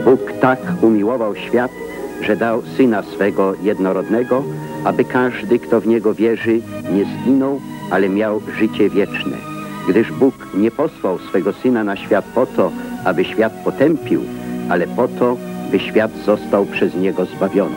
Bóg tak umiłował świat, że dał Syna swego jednorodnego, aby każdy, kto w Niego wierzy, nie zginął, ale miał życie wieczne. Gdyż Bóg nie posłał swego Syna na świat po to, aby świat potępił, ale po to, by świat został przez Niego zbawiony.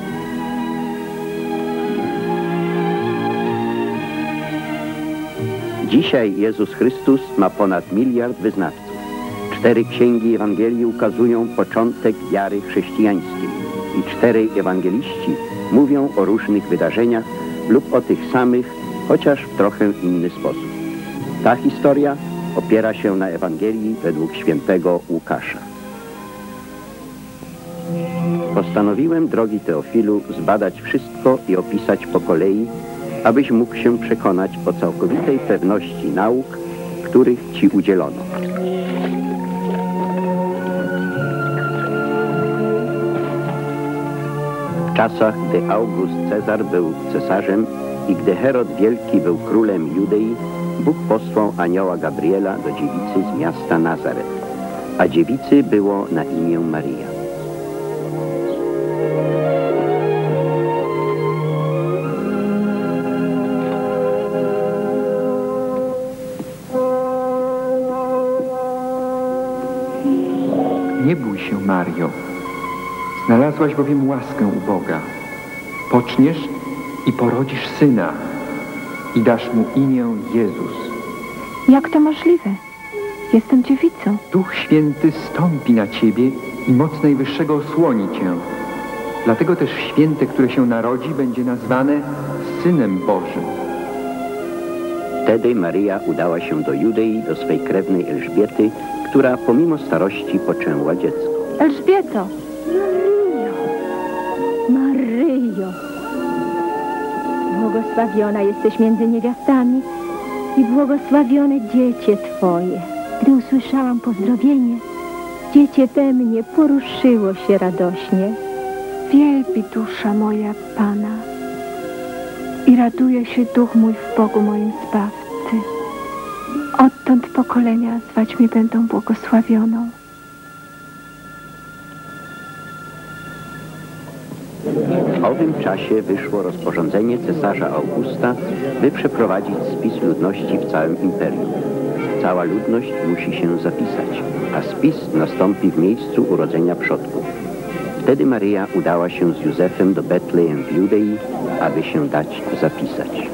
Dzisiaj Jezus Chrystus ma ponad 1 miliard wyznawców. 4 księgi Ewangelii ukazują początek wiary chrześcijańskiej i 4 ewangeliści mówią o różnych wydarzeniach lub o tych samych, chociaż w trochę inny sposób. Ta historia opiera się na Ewangelii według świętego Łukasza. Postanowiłem, drogi Teofilu, zbadać wszystko i opisać po kolei, abyś mógł się przekonać o całkowitej pewności nauk, których Ci udzielono. W czasach, gdy August Cezar był cesarzem i gdy Herod Wielki był królem Judei, Bóg posłał anioła Gabriela do dziewicy z miasta Nazaret, a dziewicy było na imię Maria. Nie bój się, Mario. Znalazłaś bowiem łaskę u Boga. Poczniesz i porodzisz syna i dasz mu imię Jezus. Jak to możliwe? Jestem dziewicą. Duch Święty stąpi na ciebie i moc Najwyższego osłoni cię. Dlatego też święte, które się narodzi, będzie nazwane Synem Bożym. Wtedy Maryja udała się do Judei, do swej krewnej Elżbiety, która pomimo starości poczęła dziecko. Elżbieto! Maryjo! Błogosławiona jesteś między niewiastami i błogosławione dziecię Twoje. Gdy usłyszałam pozdrowienie, dziecię we mnie poruszyło się radośnie. Wielbi dusza moja Pana i raduje się duch mój w Bogu moim Zbawcy. Odtąd pokolenia zwać mnie będą błogosławioną. W owym czasie wyszło rozporządzenie cesarza Augusta, by przeprowadzić spis ludności w całym imperium. Cała ludność musi się zapisać, a spis nastąpi w miejscu urodzenia przodków. Wtedy Maryja udała się z Józefem do Betlejem w Judei, aby się dać zapisać.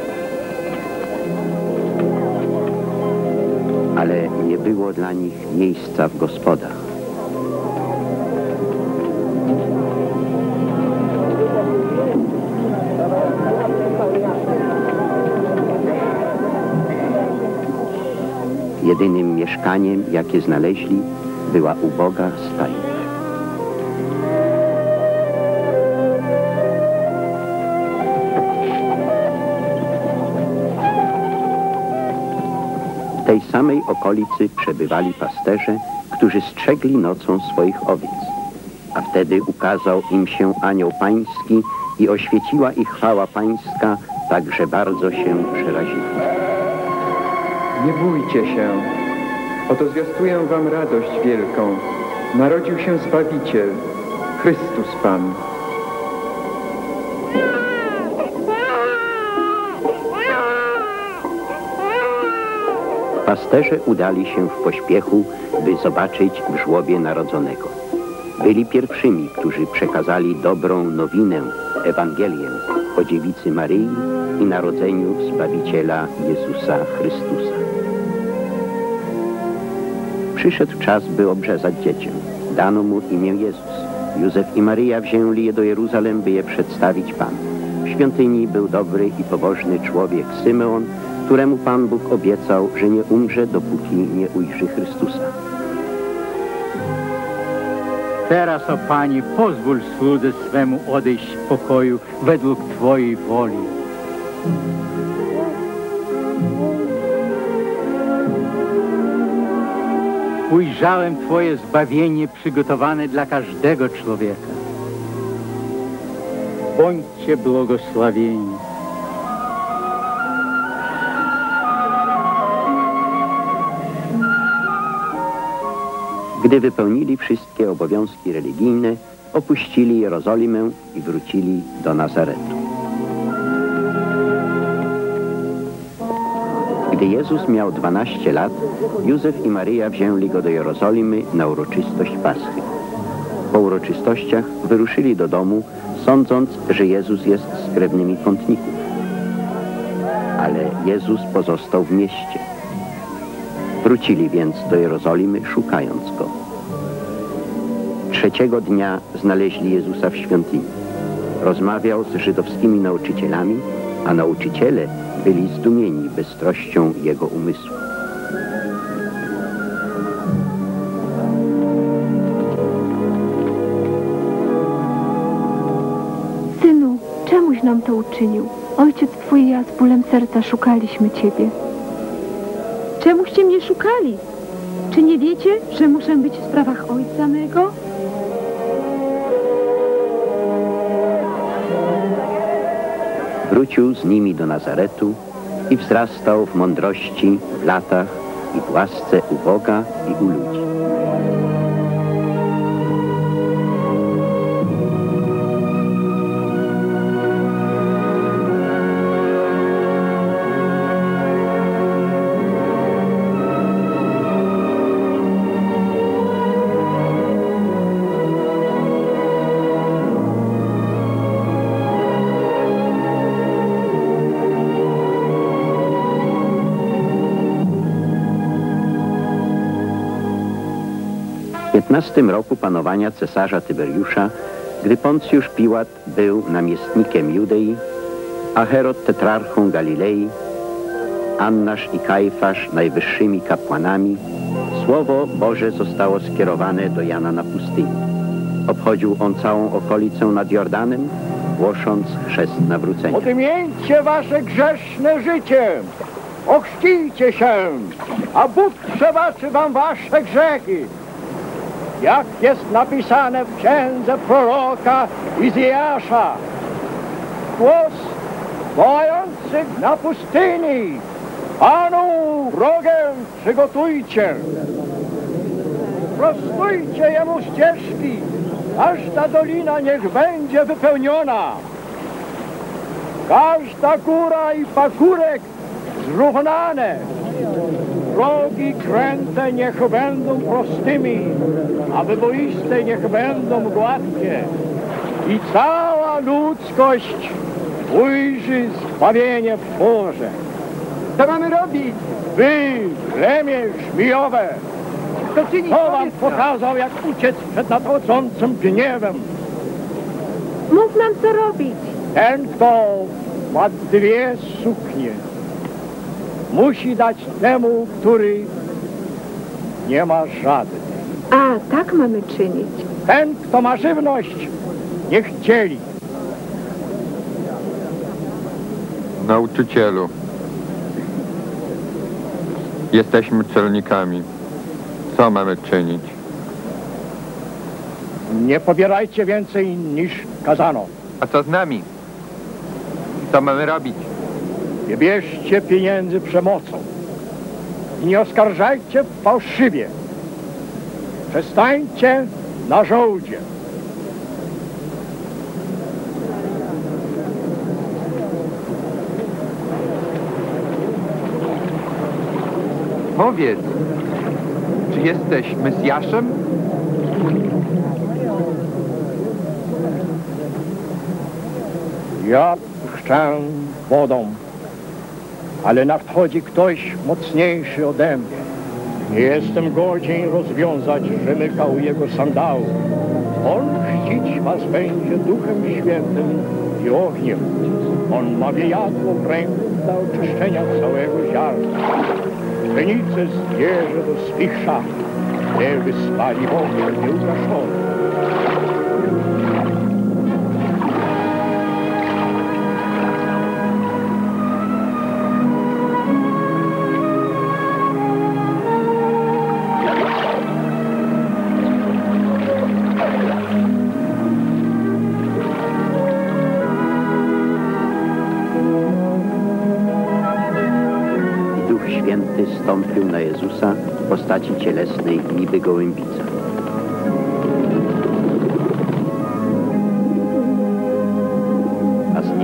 Ale nie było dla nich miejsca w gospodach. Jedynym mieszkaniem, jakie znaleźli, była uboga stajnia. W tej samej okolicy przebywali pasterze, którzy strzegli nocą swoich owiec. A wtedy ukazał im się anioł pański i oświeciła ich chwała pańska, tak że bardzo się przerazili. Nie bójcie się. Oto zwiastuję wam radość wielką. Narodził się Zbawiciel, Chrystus Pan. Pasterze udali się w pośpiechu, by zobaczyć w żłobie narodzonego. Byli pierwszymi, którzy przekazali dobrą nowinę, Ewangelię o dziewicy Maryi i narodzeniu Zbawiciela Jezusa Chrystusa. Przyszedł czas, by obrzezać dziecię. Dano mu imię Jezus. Józef i Maryja wzięli je do Jeruzalem, by je przedstawić Panu. W świątyni był dobry i pobożny człowiek Symeon, któremu Pan Bóg obiecał, że nie umrze, dopóki nie ujrzy Chrystusa. Teraz, o Panie, pozwól słudze swemu odejść w pokoju według Twojej woli. Ujrzałem Twoje zbawienie przygotowane dla każdego człowieka. Bądźcie błogosławieni. Gdy wypełnili wszystkie obowiązki religijne, opuścili Jerozolimę i wrócili do Nazaretu. Gdy Jezus miał 12 lat, Józef i Maryja wzięli go do Jerozolimy na uroczystość Paschy. Po uroczystościach wyruszyli do domu, sądząc, że Jezus jest z krewnymi pątników. Ale Jezus pozostał w mieście. Wrócili więc do Jerozolimy, szukając go. Trzeciego dnia znaleźli Jezusa w świątyni. Rozmawiał z żydowskimi nauczycielami, a nauczyciele byli zdumieni bystrością jego umysłu. Synu, czemuś nam to uczynił? Ojciec twój i ja z bólem serca szukaliśmy ciebie. Czemuście mnie szukali? Czy nie wiecie, że muszę być w sprawach ojca mego? Wrócił z nimi do Nazaretu i wzrastał w mądrości, w latach i w łasce u Boga i u ludzi. W 15 roku panowania cesarza Tyberiusza, gdy Poncjusz Piłat był namiestnikiem Judei, a Herod tetrarchą Galilei, Annasz i Kajfasz najwyższymi kapłanami, Słowo Boże zostało skierowane do Jana na pustyni. Obchodził on całą okolicę nad Jordanem, głosząc chrzest nawrócenia. Odmieńcie wasze grzeszne życie, ochrzcijcie się, a Bóg przebaczy wam wasze grzechy. Jak jest napisane w księdze proroka Izjasza, głos wołających na pustyni: Panu drogę przygotujcie, prostujcie Jemu ścieżki, każda dolina niech będzie wypełniona, każda góra i pagórek zrównane, drogi kręte niech będą prostymi, a wyboiste niech będą gładkie i cała ludzkość ujrzy zbawienie Boże. Co mamy robić? Wy, plemię żmijowe, kto wam pokazał, jak uciec przed nadchodzącym gniewem? Mów nam, co robić. Ten, kto ma 2 suknie, musi dać temu, który nie ma żadnej. A, tak mamy czynić. Ten, kto ma żywność, niech dzieli. Nauczycielu, jesteśmy celnikami. Co mamy czynić? Nie pobierajcie więcej niż kazano. A co z nami? Co mamy robić? Nie bierzcie pieniędzy przemocą i nie oskarżajcie fałszywie. Przestańcie na żołdzie. Powiedz, czy jesteś Mesjaszem? Ja chrzczę wodą, ale nadchodzi ktoś mocniejszy ode mnie. Nie jestem godzien rozwiązać rzemykał jego sandału. On chrzcić was będzie Duchem Świętym i ogniem. On ma wiejadło w ręku dla oczyszczenia całego ziarna. Pszenicę zbierze do swych szaf, nie wyspali ogień nieugaszony. Duch Święty stąpił na Jezusa w postaci cielesnej niby gołębica.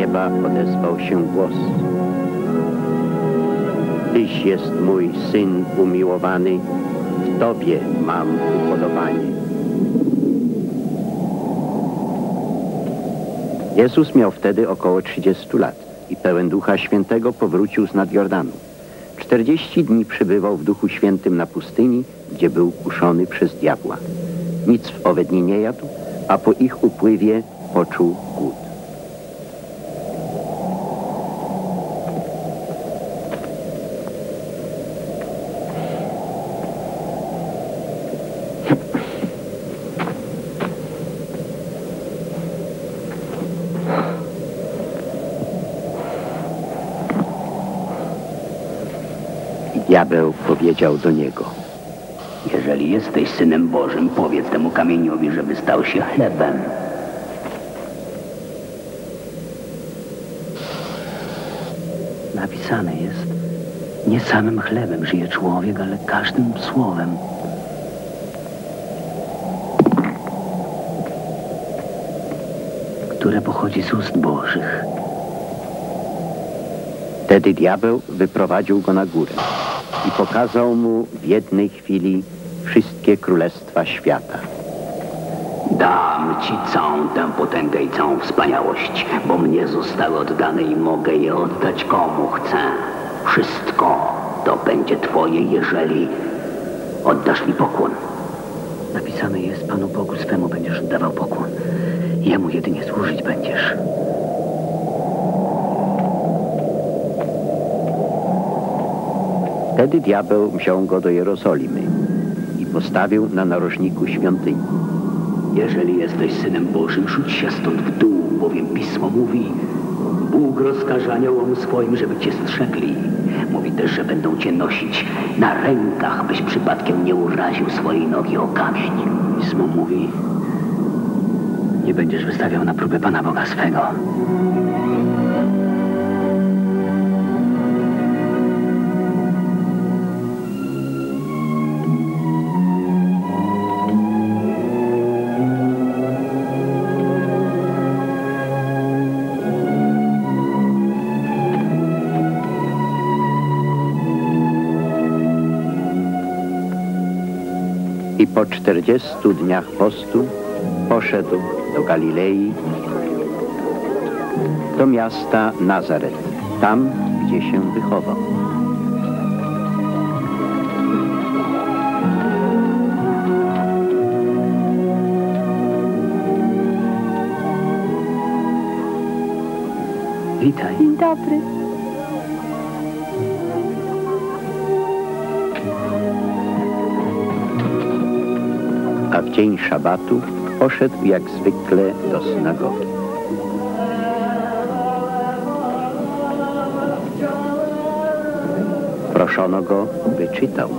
nieba odezwał się głos. Tyś jest mój Syn umiłowany, w Tobie mam upodobanie. Jezus miał wtedy około 30 lat i pełen Ducha Świętego powrócił z nad Jordanu. 40 dni przebywał w Duchu Świętym na pustyni, gdzie był kuszony przez diabła. Nic w owe dni nie jadł, a po ich upływie poczuł głód. Diabeł powiedział do niego: Jeżeli jesteś Synem Bożym, powiedz temu kamieniowi, żeby stał się chlebem. Napisane jest, nie samym chlebem żyje człowiek, ale każdym słowem. Które pochodzi z ust Bożych. Wtedy diabeł wyprowadził go na górę i pokazał mu w jednej chwili wszystkie królestwa świata. Dam ci całą tę potęgę i całą wspaniałość, bo mnie zostały oddane i mogę je oddać komu chcę. Wszystko to będzie twoje, jeżeli oddasz mi pokłon. Napisane jest, Panu Bogu swemu będziesz oddawał pokłon. Jemu jedynie służyć będziesz. Wtedy diabeł wziął go do Jerozolimy i postawił na narożniku świątyni. Jeżeli jesteś Synem Bożym, rzuć się stąd w dół, bowiem Pismo mówi, Bóg rozkaże aniołom swoim, żeby cię strzegli. Mówi też, że będą cię nosić na rękach, byś przypadkiem nie uraził swojej nogi o kamień. Pismo mówi, nie będziesz wystawiał na próbę Pana Boga swego. I po 40 dniach postu poszedł do Galilei, do miasta Nazaret, tam, gdzie się wychował. Witaj. Dzień dobry. A w dzień szabatu poszedł jak zwykle do synagogi. Proszono go, by czytał.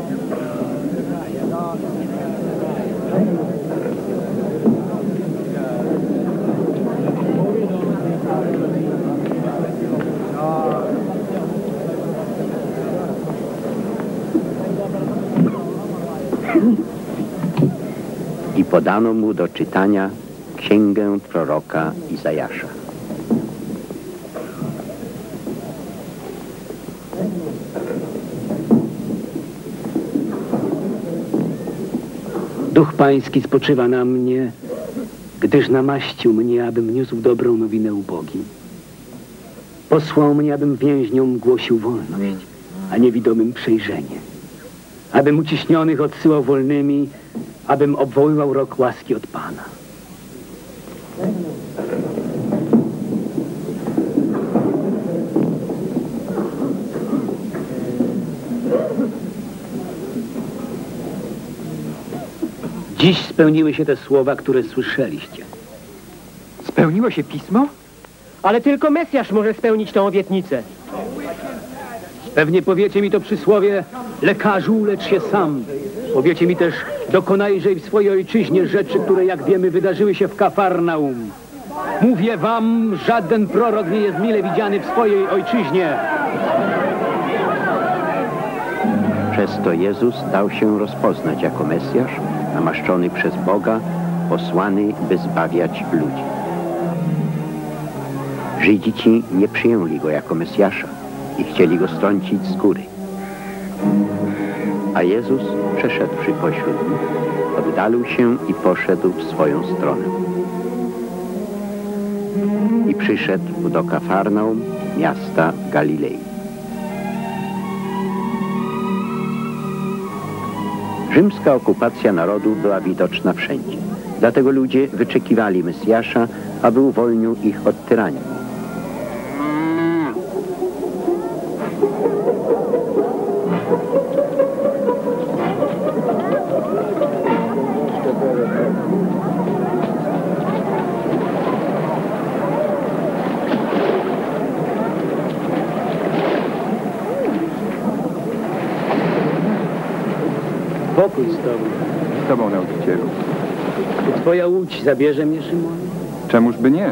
I podano mu do czytania księgę proroka Izajasza. Duch Pański spoczywa na mnie, gdyż namaścił mnie, abym niósł dobrą nowinę ubogim. Posłał mnie, abym więźniom głosił wolność, a niewidomym przejrzenie. Abym uciśnionych odsyłał wolnymi, abym obwoływał rok łaski od Pana. Dziś spełniły się te słowa, które słyszeliście. Spełniło się Pismo? Ale tylko Mesjasz może spełnić tę obietnicę. Pewnie powiecie mi to przysłowie, lekarzu, lecz się sam. Powiecie mi też, dokonajże w swojej ojczyźnie rzeczy, które, jak wiemy, wydarzyły się w Kafarnaum. Mówię wam, żaden prorok nie jest mile widziany w swojej ojczyźnie. Przez to Jezus dał się rozpoznać jako Mesjasz, namaszczony przez Boga, posłany, by zbawiać ludzi. Żydzi ci nie przyjęli go jako Mesjasza i chcieli go strącić z góry. A Jezus, przeszedłszy pośród nich, oddalił się i poszedł w swoją stronę. I przyszedł do Kafarnaum, miasta w Galilei. Rzymska okupacja narodu była widoczna wszędzie. Dlatego ludzie wyczekiwali Mesjasza, aby uwolnił ich od tyranii. Pokój z tobą. Z tobą, nauczycielu. Czy twoja łódź zabierze mnie, Szymonie? Czemuż by nie?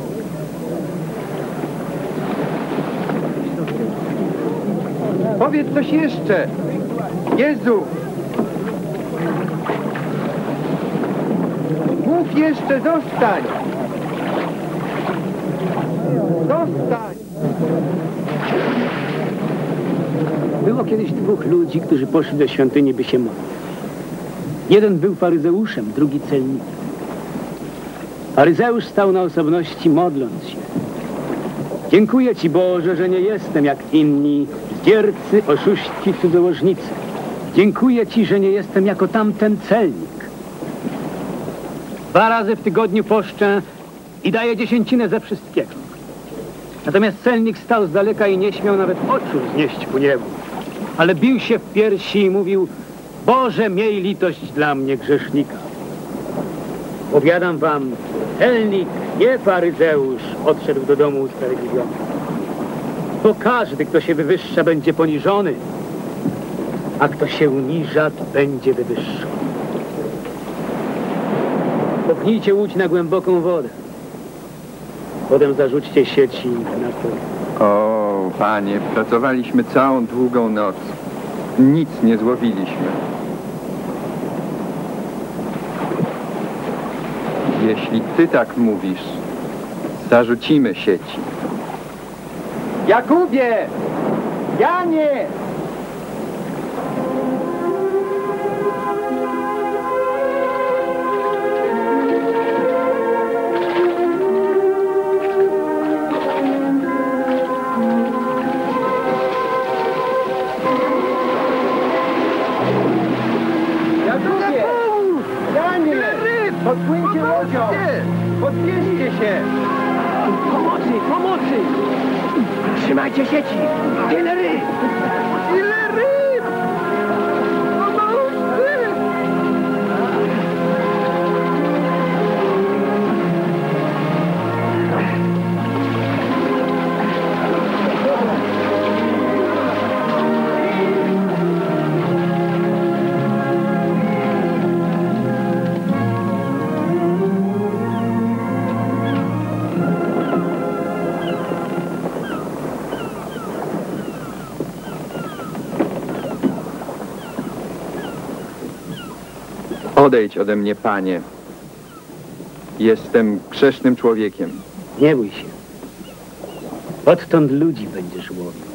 Powiedz coś jeszcze! Jezu! Mów jeszcze, zostań! Zostań! Było kiedyś dwóch ludzi, którzy poszli do świątyni, by się modlić. Jeden był faryzeuszem, drugi celnikiem. Faryzeusz stał na osobności, modląc się. Dziękuję Ci, Boże, że nie jestem jak inni, zdziercy, oszuści, cudzołożnicy. Dziękuję Ci, że nie jestem jako tamten celnik. 2 razy w tygodniu poszczę i daję 10 ze wszystkiego. Natomiast celnik stał z daleka i nie śmiał nawet oczu wznieść ku niebu. Ale bił się w piersi i mówił: Boże, miej litość dla mnie, grzesznika. Powiadam wam, celnik, nie faryzeusz, odszedł do domu usprawiedliwiony. Bo każdy, kto się wywyższa, będzie poniżony, a kto się uniża, będzie wywyższony. Popchnijcie łódź na głęboką wodę. Potem zarzućcie sieci na to. O, Panie, pracowaliśmy całą długą noc. Nic nie złowiliśmy. Jeśli Ty tak mówisz, zarzucimy sieci. Jakubie! Janie! Podpłyńcie łodzią! Podbierzcie się! Pomocy! Pomocy! Trzymajcie sieci! Tyle ryb! Ile ryb! Pomocy! Odejdź ode mnie, Panie. Jestem grzesznym człowiekiem. Nie bój się. Odtąd ludzi będziesz łowił.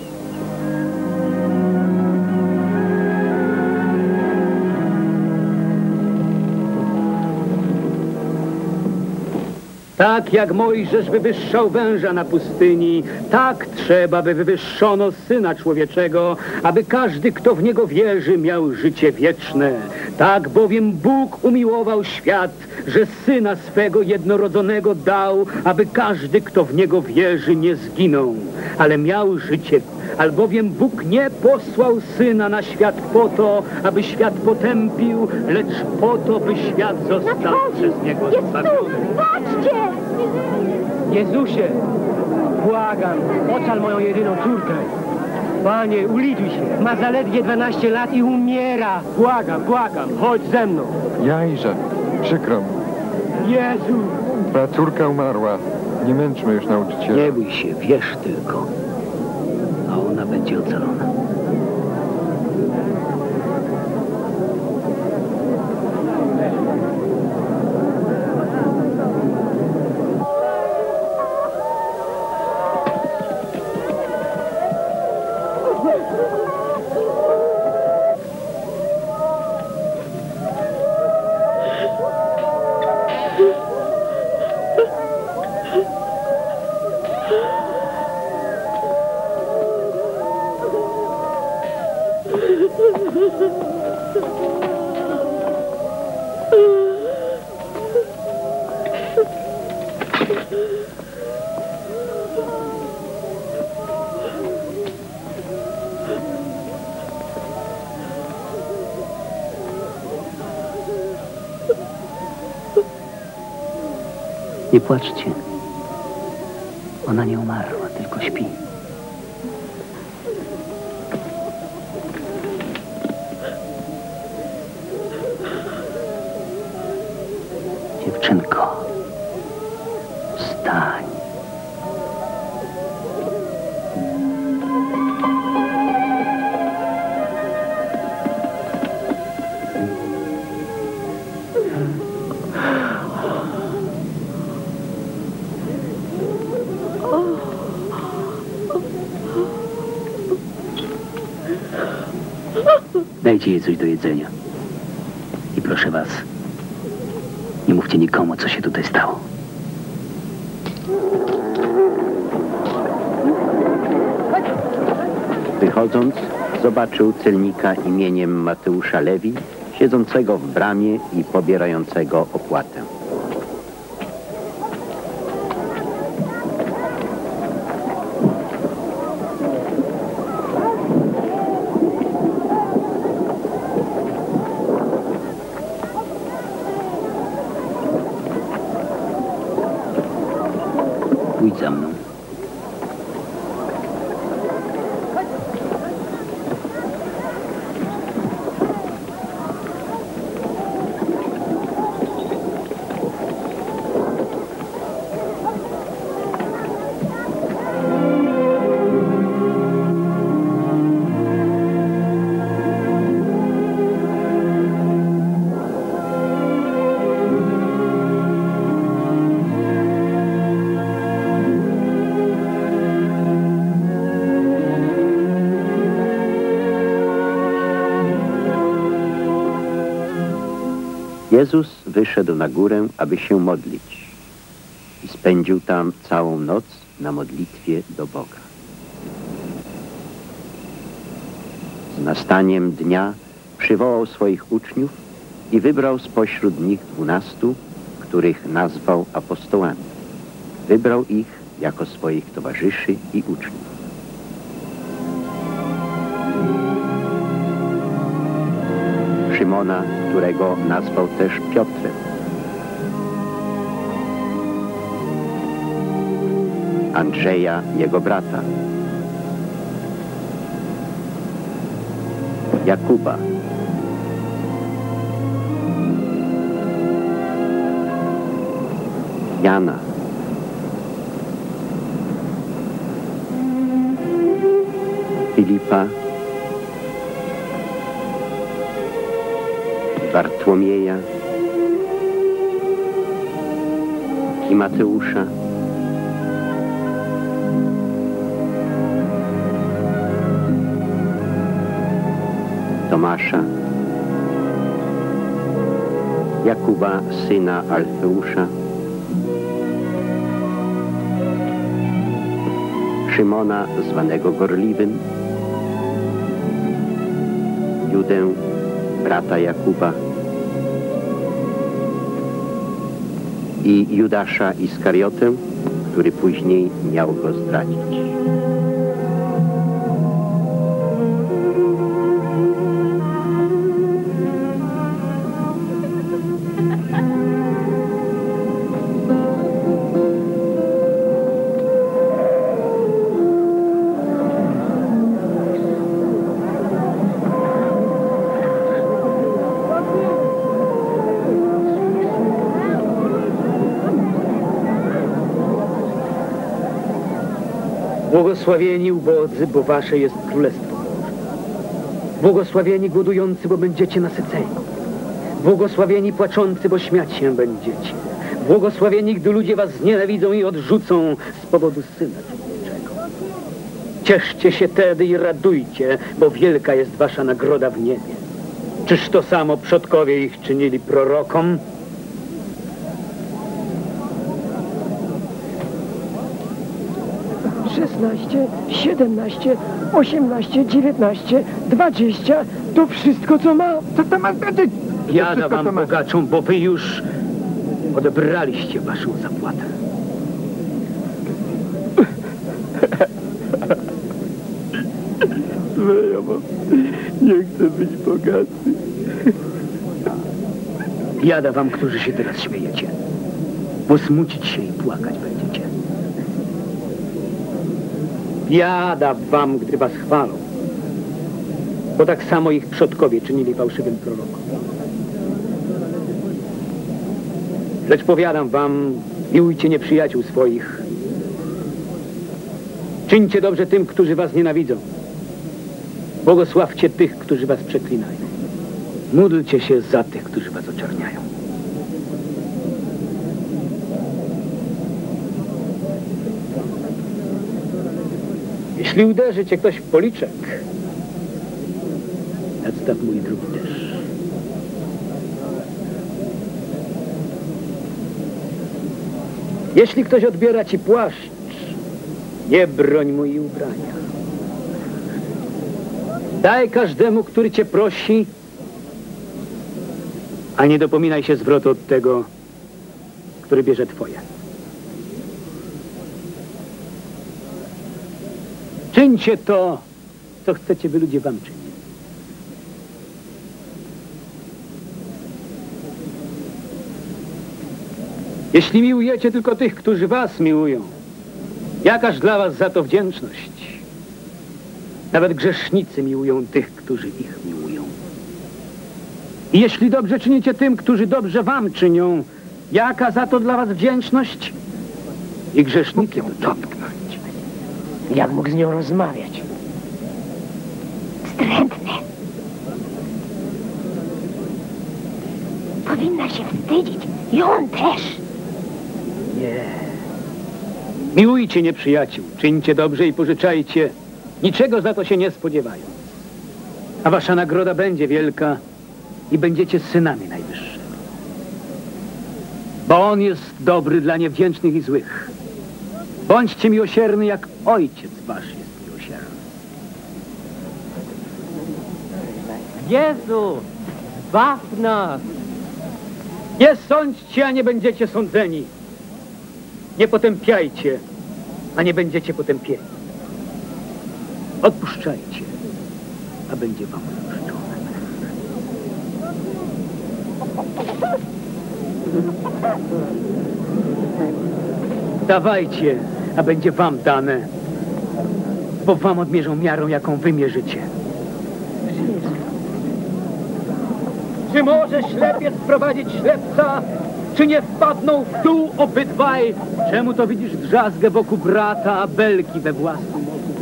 Tak jak Mojżesz wywyższał węża na pustyni, tak trzeba, by wywyższono Syna Człowieczego, aby każdy, kto w Niego wierzy, miał życie wieczne. Tak bowiem Bóg umiłował świat, że Syna swego jednorodzonego dał, aby każdy, kto w Niego wierzy, nie zginął, ale miał życie. Albowiem Bóg nie posłał Syna na świat po to, aby świat potępił, lecz po to, by świat został przez Niego zbawiony. Patrzcie! Jezusie, błagam, ocal moją jedyną córkę. Panie, ulituj się. Ma zaledwie 12 lat i umiera. Błagam, błagam, chodź ze mną. Jajże, przykro mi. Jezu! Twoja córka umarła. Nie męczmy już nauczyciela. Nie bój się, wierz tylko, a ona będzie ocalona. Nie płaczcie. Ona nie umarła, tylko śpi. Dziewczynko, wstań. Dajcie jej coś do jedzenia. I proszę was, nie mówcie nikomu, co się tutaj stało. Wychodząc, zobaczył celnika imieniem Mateusza Lewi, siedzącego w bramie i pobierającego opłatę. Pójdź za mną. Jezus wyszedł na górę, aby się modlić i spędził tam całą noc na modlitwie do Boga. Z nastaniem dnia przywołał swoich uczniów i wybrał spośród nich 12, których nazwał apostołami. Wybrał ich jako swoich towarzyszy i uczniów. Szymona, którego nazwał też Piotrem, Andrzeja, jego brata, Jakuba, Jana, Filipa, Bartłomieja i Mateusza, Tomasza, Jakuba, syna Alfeusza, Szymona, zwanego Gorliwym, Judę, brata Jakuba i Judasza Iskariotę, który później miał go zdradzić. Błogosławieni ubodzy, bo wasze jest Królestwo Boże. Błogosławieni głodujący, bo będziecie nasyceni. Błogosławieni płaczący, bo śmiać się będziecie. Błogosławieni, gdy ludzie was znienawidzą i odrzucą z powodu Syna Człowieczego. Cieszcie się tedy i radujcie, bo wielka jest wasza nagroda w niebie. Czyż to samo przodkowie ich czynili prorokom? Szesnaście, 17, 18, 19, 20. To wszystko, co ma. Co to ma znaczyć? Biada wam, bogaczom, bo wy już odebraliście waszą zapłatę. Nie chcę być bogaty. Biada wam, którzy się teraz śmiejecie, bo smucić się i płakać będziecie. Biada wam, gdy was chwalą, bo tak samo ich przodkowie czynili fałszywym prorokom. Lecz powiadam wam, miłujcie nieprzyjaciół swoich. Czyńcie dobrze tym, którzy was nienawidzą. Błogosławcie tych, którzy was przeklinają. Módlcie się za tych, którzy was oczerniają. Jeśli uderzy cię ktoś w policzek, nadstaw mój drugi też. Jeśli ktoś odbiera ci płaszcz, nie broń mu i ubrania. Daj każdemu, który cię prosi, a nie dopominaj się zwrotu od tego, który bierze twoje. Czyńcie to, co chcecie, by ludzie wam czynili. Jeśli miłujecie tylko tych, którzy was miłują, jakaż dla was za to wdzięczność? Nawet grzesznicy miłują tych, którzy ich miłują. I jeśli dobrze czynicie tym, którzy dobrze wam czynią, jaka za to dla was wdzięczność? I grzesznicy to dotknąć. Jak mógł z nią rozmawiać? Wstrętne. Powinna się wstydzić. I on też. Nie. Miłujcie nieprzyjaciół, czyńcie dobrze i pożyczajcie, niczego za to się nie spodziewając. A wasza nagroda będzie wielka i będziecie synami Najwyższego. Bo On jest dobry dla niewdzięcznych i złych. Bądźcie miłosierny, jak Ojciec wasz jest miłosierny. Jezu, zbaw nas! Nie sądźcie, a nie będziecie sądzeni. Nie potępiajcie, a nie będziecie potępieni. Odpuszczajcie, a będzie wam odpuszczone. Dawajcie, a będzie wam dane, bo wam odmierzą miarą, jaką wy mierzycie. Czy może ślepiec prowadzić ślepca, czy nie wpadną w dół obydwaj? Czemu to widzisz drzazgę wokół brata, a belki we własnym oku?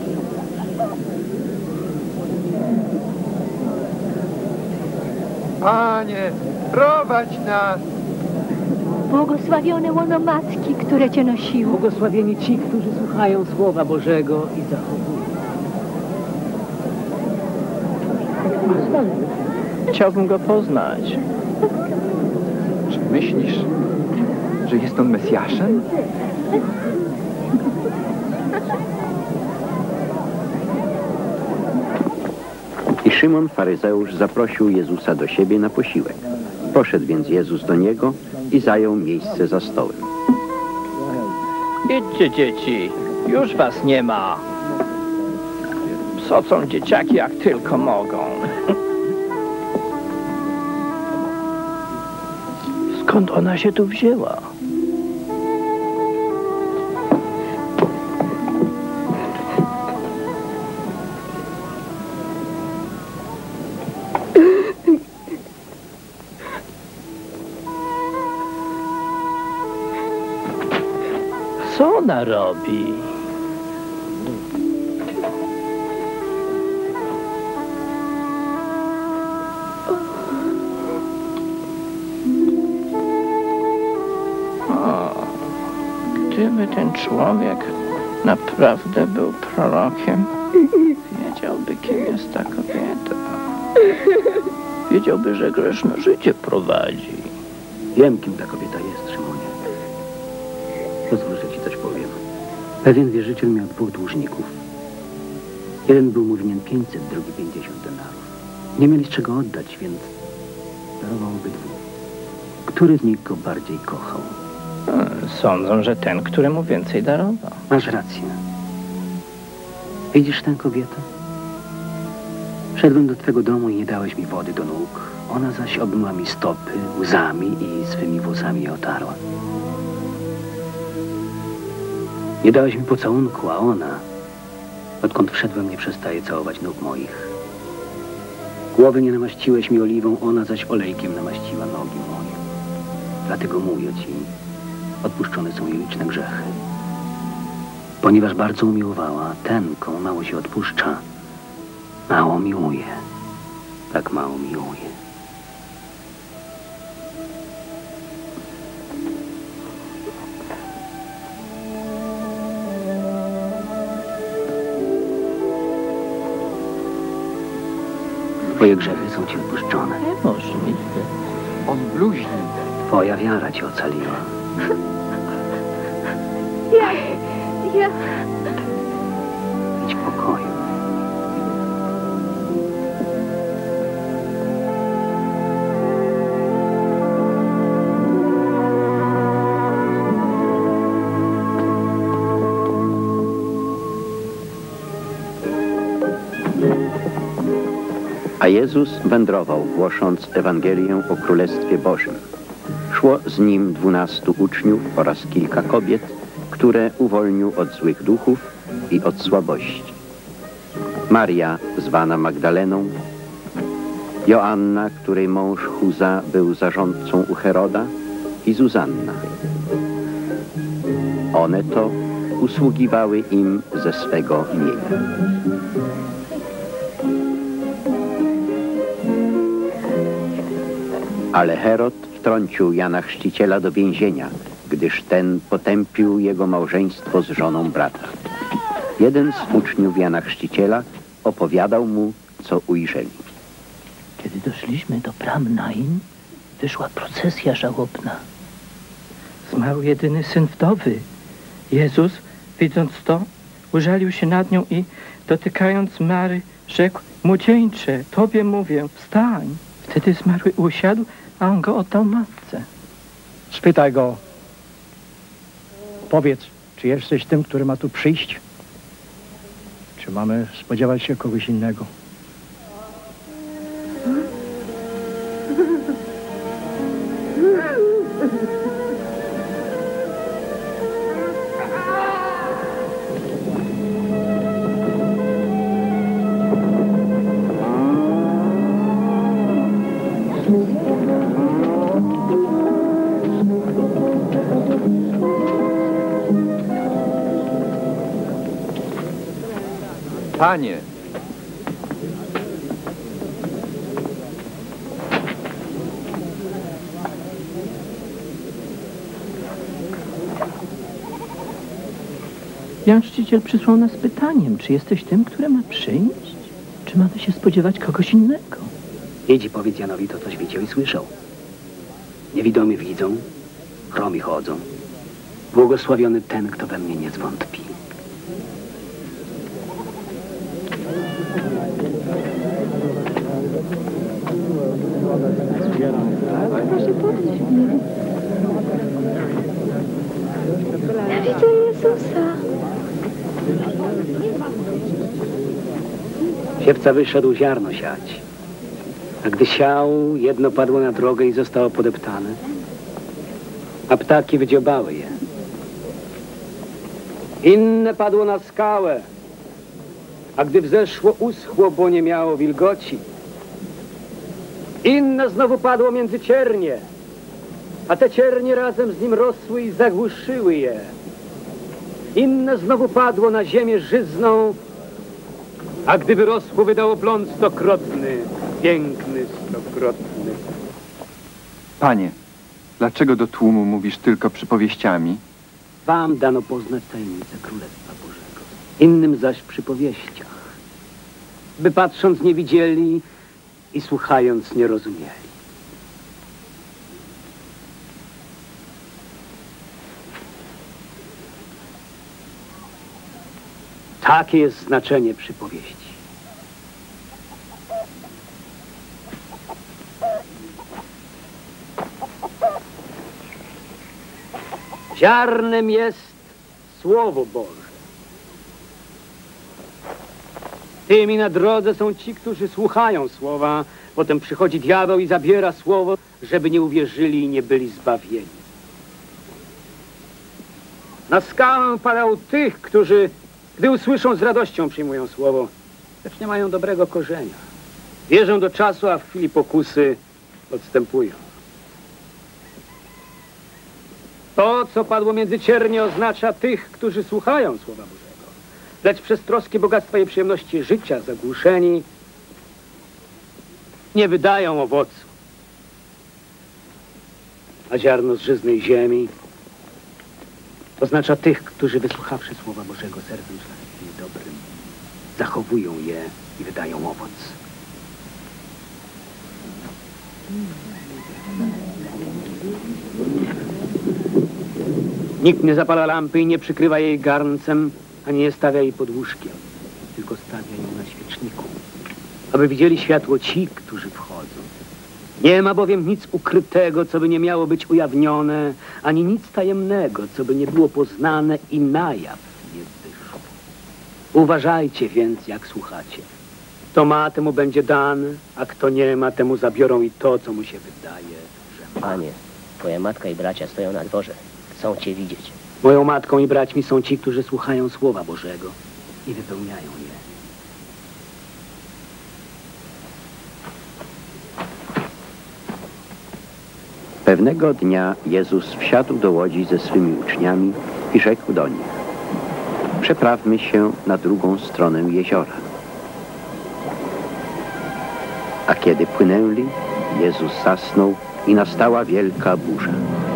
Panie, prowadź nas! Błogosławione łono matki, które cię nosiło. Błogosławieni ci, którzy słuchają Słowa Bożego i zachowują. Chciałbym go poznać. Czy myślisz, że jest on Mesjaszem? I Szymon faryzeusz zaprosił Jezusa do siebie na posiłek. Poszedł więc Jezus do niego i zajął miejsce za stołem. Idźcie, dzieci, już was nie ma. Psocą dzieciaki jak tylko mogą. Skąd ona się tu wzięła? Co ona robi? Gdyby ten człowiek naprawdę był prorokiem, wiedziałby, kim jest ta kobieta. Wiedziałby, że grzeszne życie prowadzi. Wiem, kim ta kobieta jest, Szymonie. Pozwól, że ci coś powiem. Pewien wierzyciel miał 2 dłużników. Jeden był mu winien 500, drugi 50 denarów. Nie mieli z czego oddać, więc darował obydwu. Który z nich go bardziej kochał? Sądzą, że ten, któremu więcej darował. Masz rację. Widzisz tę kobietę? Wszedłem do twego domu i nie dałeś mi wody do nóg. Ona zaś obmyła mi stopy łzami i swymi włosami je otarła. Nie dałeś mi pocałunku, a ona, odkąd wszedłem, nie przestaje całować nóg moich. Głowy nie namaściłeś mi oliwą, ona zaś olejkiem namaściła nogi moje. Dlatego mówię ci, odpuszczone są jej liczne grzechy. Ponieważ bardzo umiłowała, ten, komu mało się odpuszcza, mało miłuje. Tak mało miłuje. Twoje grzechy są ci odpuszczone. Możliwe. On bluźni. Twoja wiara cię ocaliła. Ja... Idź w pokoju. A Jezus wędrował, głosząc Ewangelię o Królestwie Bożym. Szło z nim 12 uczniów oraz kilka kobiet, które uwolnił od złych duchów i od słabości. Maria, zwana Magdaleną, Joanna, której mąż Chuza był zarządcą u Heroda, i Zuzanna. One to usługiwały im ze swego imienia. Ale Herod wtrącił Jana Chrzciciela do więzienia, gdyż ten potępił jego małżeństwo z żoną brata. Jeden z uczniów Jana Chrzciciela opowiadał mu, co ujrzeli. Kiedy doszliśmy do bram Nain, wyszła procesja żałobna. Zmarł jedyny syn wdowy. Jezus, widząc to, użalił się nad nią i, dotykając Mary, rzekł: młodzieńcze, tobie mówię, wstań. Wtedy zmarły usiadł, a on go oddał matce. Spytaj go. Powiedz, czy jesteś tym, który ma tu przyjść? Czy mamy spodziewać się kogoś innego? Panie! Jan Chrzciciel przysłał nas pytaniem, czy jesteś tym, który ma przyjść? Czy mamy się spodziewać kogoś innego? Idź i powiedz Janowi to, coś widział i słyszał. Niewidomi widzą, chromi chodzą. Błogosławiony ten, kto we mnie nie zwątpi. Proszę podnieść mnie. Ja widzę Jezusa. Siewca wyszedł ziarno siać. A gdy siał, jedno padło na drogę i zostało podeptane. A ptaki wydziobały je. Inne padło na skałę. A gdy wzeszło, uschło, bo nie miało wilgoci. Inne znowu padło między ciernie. A te ciernie razem z nim rosły i zagłuszyły je. Inne znowu padło na ziemię żyzną, a gdy wyrosło, wydało plon stokrotny, piękny, stokrotny. Panie, dlaczego do tłumu mówisz tylko przypowieściami? Wam dano poznać tajemnicę Królestwa Bożego, innym zaś w przypowieściach, by patrząc nie widzieli i słuchając nie rozumieli. Takie jest znaczenie przypowieści. Ziarnem jest Słowo Boże. Tymi na drodze są ci, którzy słuchają Słowa. Potem przychodzi diabeł i zabiera Słowo, żeby nie uwierzyli i nie byli zbawieni. Na skałę padają tych, którzy, gdy usłyszą, z radością przyjmują Słowo, lecz nie mają dobrego korzenia. Wierzą do czasu, a w chwili pokusy odstępują. To, co padło między ciernie, oznacza tych, którzy słuchają Słowa Bożego, lecz przez troski bogactwa i przyjemności życia zagłuszeni nie wydają owocu. A ziarno z żyznej ziemi oznacza tych, którzy wysłuchawszy Słowa Bożego sercem szlachetnym i dobrym, zachowują je i wydają owoc. Nikt nie zapala lampy i nie przykrywa jej garncem, ani nie stawia jej pod łóżkiem, tylko stawia ją na świeczniku, aby widzieli światło ci, którzy wchodzą. Nie ma bowiem nic ukrytego, co by nie miało być ujawnione, ani nic tajemnego, co by nie było poznane i na jaw nie wyszło. Uważajcie więc, jak słuchacie. Kto ma, temu będzie dane, a kto nie ma, temu zabiorą i to, co mu się wydaje, że ma. Panie, twoja matka i bracia stoją na dworze. Chcą cię widzieć. Moją matką i braćmi są ci, którzy słuchają Słowa Bożego i wypełniają je. Pewnego dnia Jezus wsiadł do łodzi ze swymi uczniami i rzekł do nich: przeprawmy się na drugą stronę jeziora. A kiedy płynęli, Jezus zasnął i nastała wielka burza.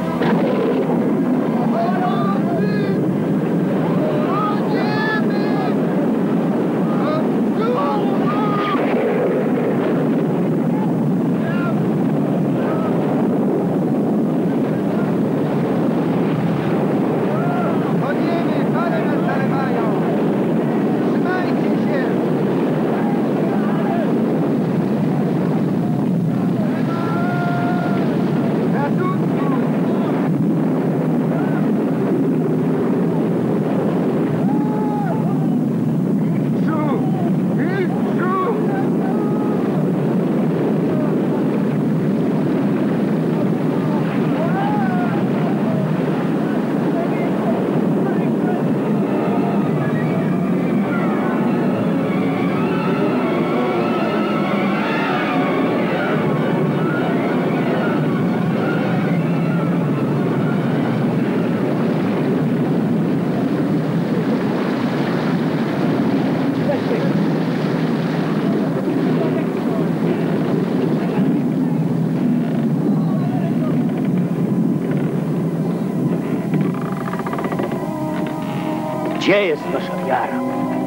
Gdzie jest nasza wiara?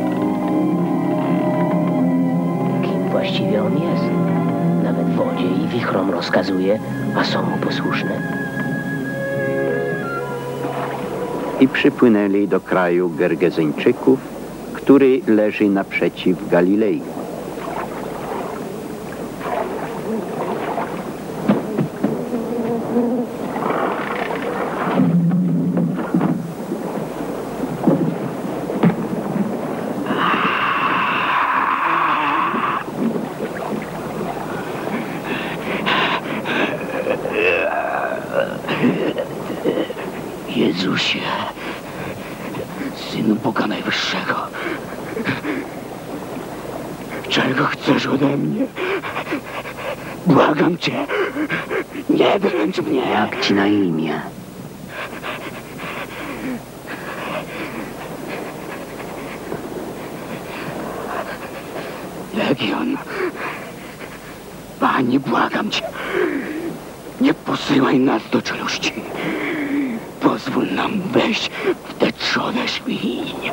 Kim właściwie on jest? Nawet wodzie i wichrom rozkazuje, a są mu posłuszne. I przypłynęli do kraju Gergezeńczyków, który leży naprzeciw Galilei. Jezusie, Synu Boga Najwyższego, czego chcesz ode mnie? Błagam Cię, nie dręcz mnie. Jak ci na imię? Legion. Panie, błagam Cię, nie posyłaj nas do czeluści. Pozwól nam wejść w te trzone świnie.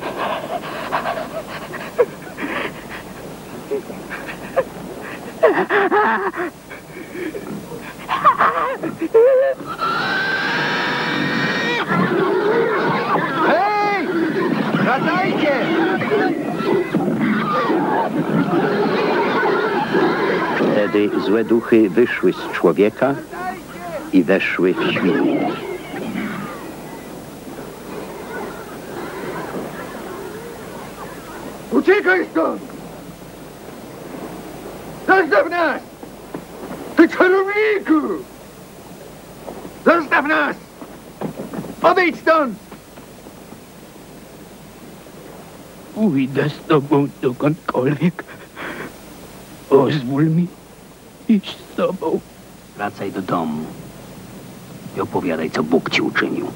Hej! Wracajcie! Wtedy złe duchy wyszły z człowieka i weszły w świnie. Uciekaj stąd! Zostaw nas! Ty czarowniku! Zostaw nas! Odejdź stąd! Pójdę z tobą dokądkolwiek. Pozwól mi iść z tobą. Wracaj do domu i opowiadaj, co Bóg ci uczynił.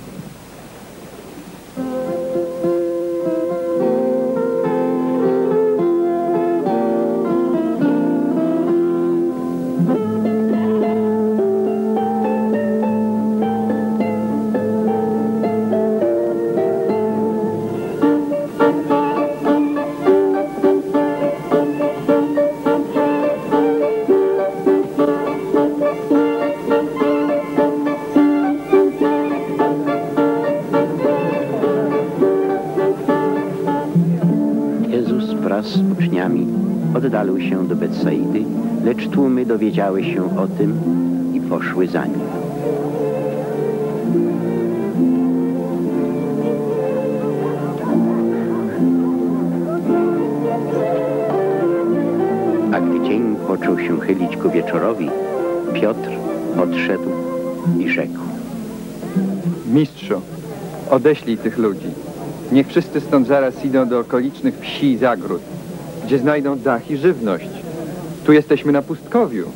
Wraz z uczniami oddalił się do Betsaidy, lecz tłumy dowiedziały się o tym i poszły za nim. A gdy dzień począł się chylić ku wieczorowi, Piotr podszedł i rzekł: Mistrzu, odeślij tych ludzi. Niech wszyscy stąd zaraz idą do okolicznych wsi i zagród, gdzie znajdą dach i żywność. Tu jesteśmy na pustkowiu.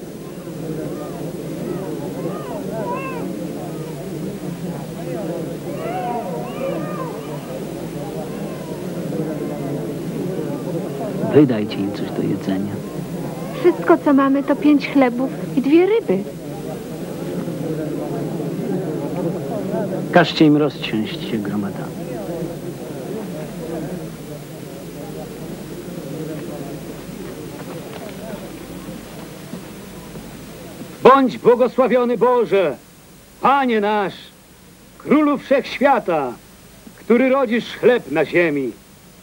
Wydajcie im coś do jedzenia. Wszystko, co mamy, to 5 chlebów i 2 ryby. Każcie im rozsiąść się gromadami. Bądź błogosławiony Boże, Panie nasz, Królu Wszechświata, który rodzisz chleb na ziemi.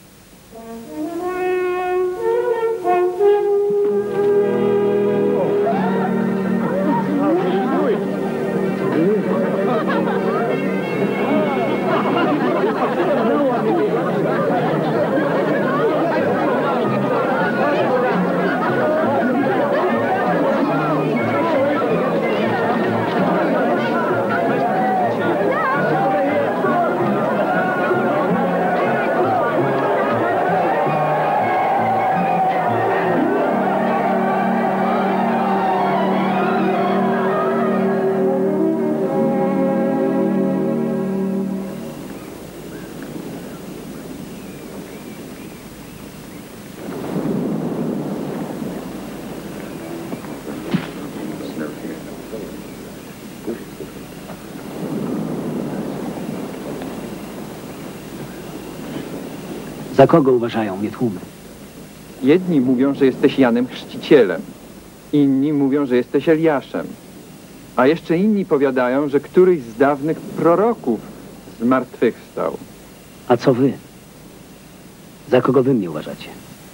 Za kogo uważają mnie tłumy? Jedni mówią, że jesteś Janem Chrzcicielem. Inni mówią, że jesteś Eliaszem. A jeszcze inni powiadają, że któryś z dawnych proroków zmartwychwstał. A co wy? Za kogo wy mnie uważacie?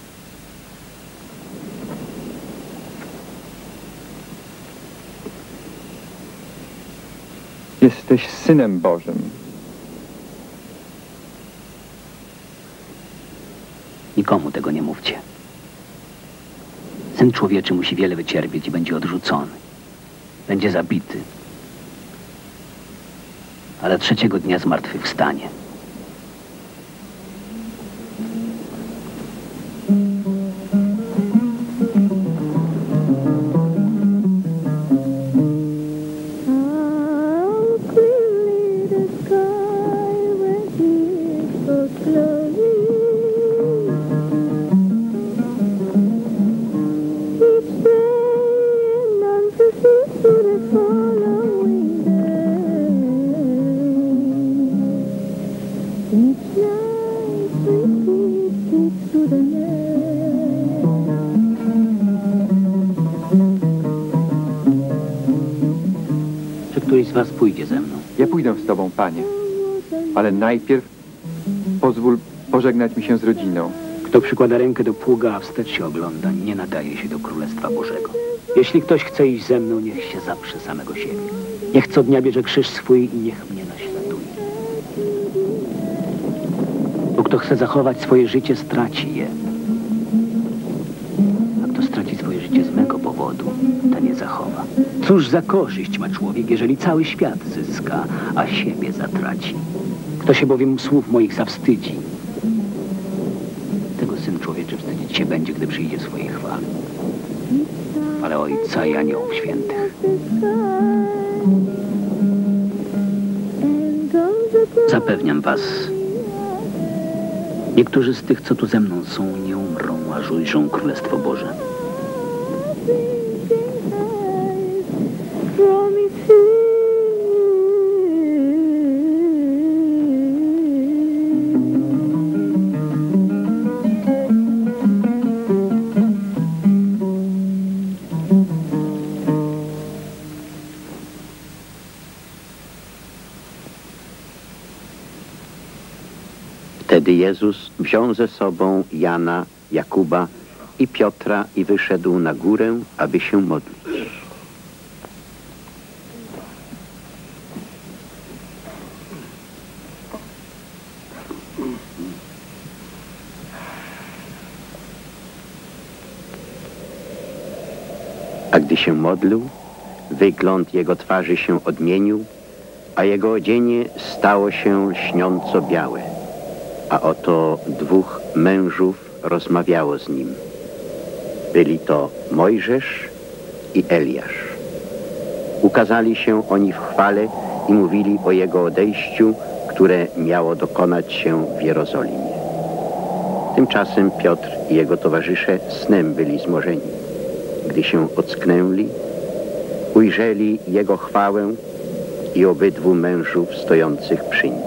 Jesteś Synem Bożym. Nikomu tego nie mówcie. Syn Człowieczy musi wiele wycierpieć i będzie odrzucony. Będzie zabity. Ale 3. dnia zmartwychwstanie. któryś z was pójdzie ze mną. Ja pójdę z tobą, panie. Ale najpierw pozwól pożegnać mi się z rodziną. Kto przykłada rękę do pługa, a wstecz się ogląda, nie nadaje się do Królestwa Bożego. Jeśli ktoś chce iść ze mną, niech się zaprze samego siebie. Niech co dnia bierze krzyż swój i niech mnie naśladuje. Bo kto chce zachować swoje życie, straci je. A kto straci swoje życie z mego powodu, ten je zachowa. Cóż za korzyść ma człowiek, jeżeli cały świat zyska, a siebie zatraci? Kto się bowiem słów moich zawstydzi, tego Syn Człowieczy wstydzić się będzie, gdy przyjdzie w swojej chwale. Ale Ojca i aniołów świętych. Zapewniam was, niektórzy z tych, co tu ze mną są, nie umrą, aż ujrzą Królestwo Boże. Wtedy Jezus wziął ze sobą Jana, Jakuba i Piotra i wyszedł na górę, aby się modlić. A gdy się modlił, wygląd jego twarzy się odmienił, a jego odzienie stało się lśniąco białe. A oto dwóch mężów rozmawiało z nim. Byli to Mojżesz i Eliasz. Ukazali się oni w chwale i mówili o jego odejściu, które miało dokonać się w Jerozolimie. Tymczasem Piotr i jego towarzysze snem byli zmorzeni. Gdy się ocknęli, ujrzeli jego chwałę i obydwu mężów stojących przy nim.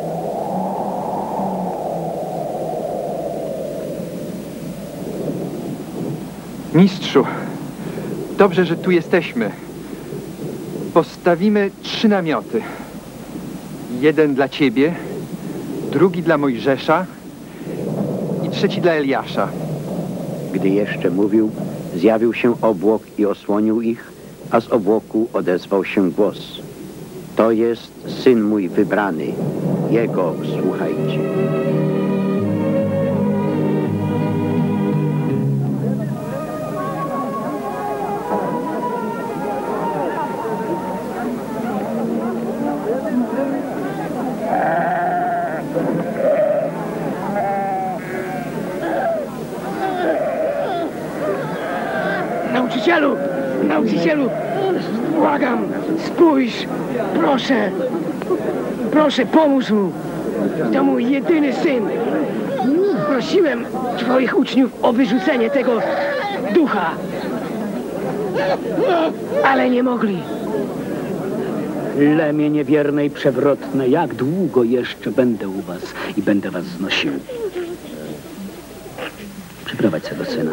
Mistrzu, dobrze, że tu jesteśmy. Postawimy 3 namioty. Jeden dla ciebie, drugi dla Mojżesza i trzeci dla Eliasza. Gdy jeszcze mówił, zjawił się obłok i osłonił ich, a z obłoku odezwał się głos. To jest Syn mój wybrany, Jego słuchajcie. Nauczycielu, błagam, spójrz, proszę, pomóż mu. To mój jedyny syn. Prosiłem twoich uczniów o wyrzucenie tego ducha, ale nie mogli. Plemię niewierne i przewrotne, jak długo jeszcze będę u was i będę was znosił? Przyprowadź swego syna.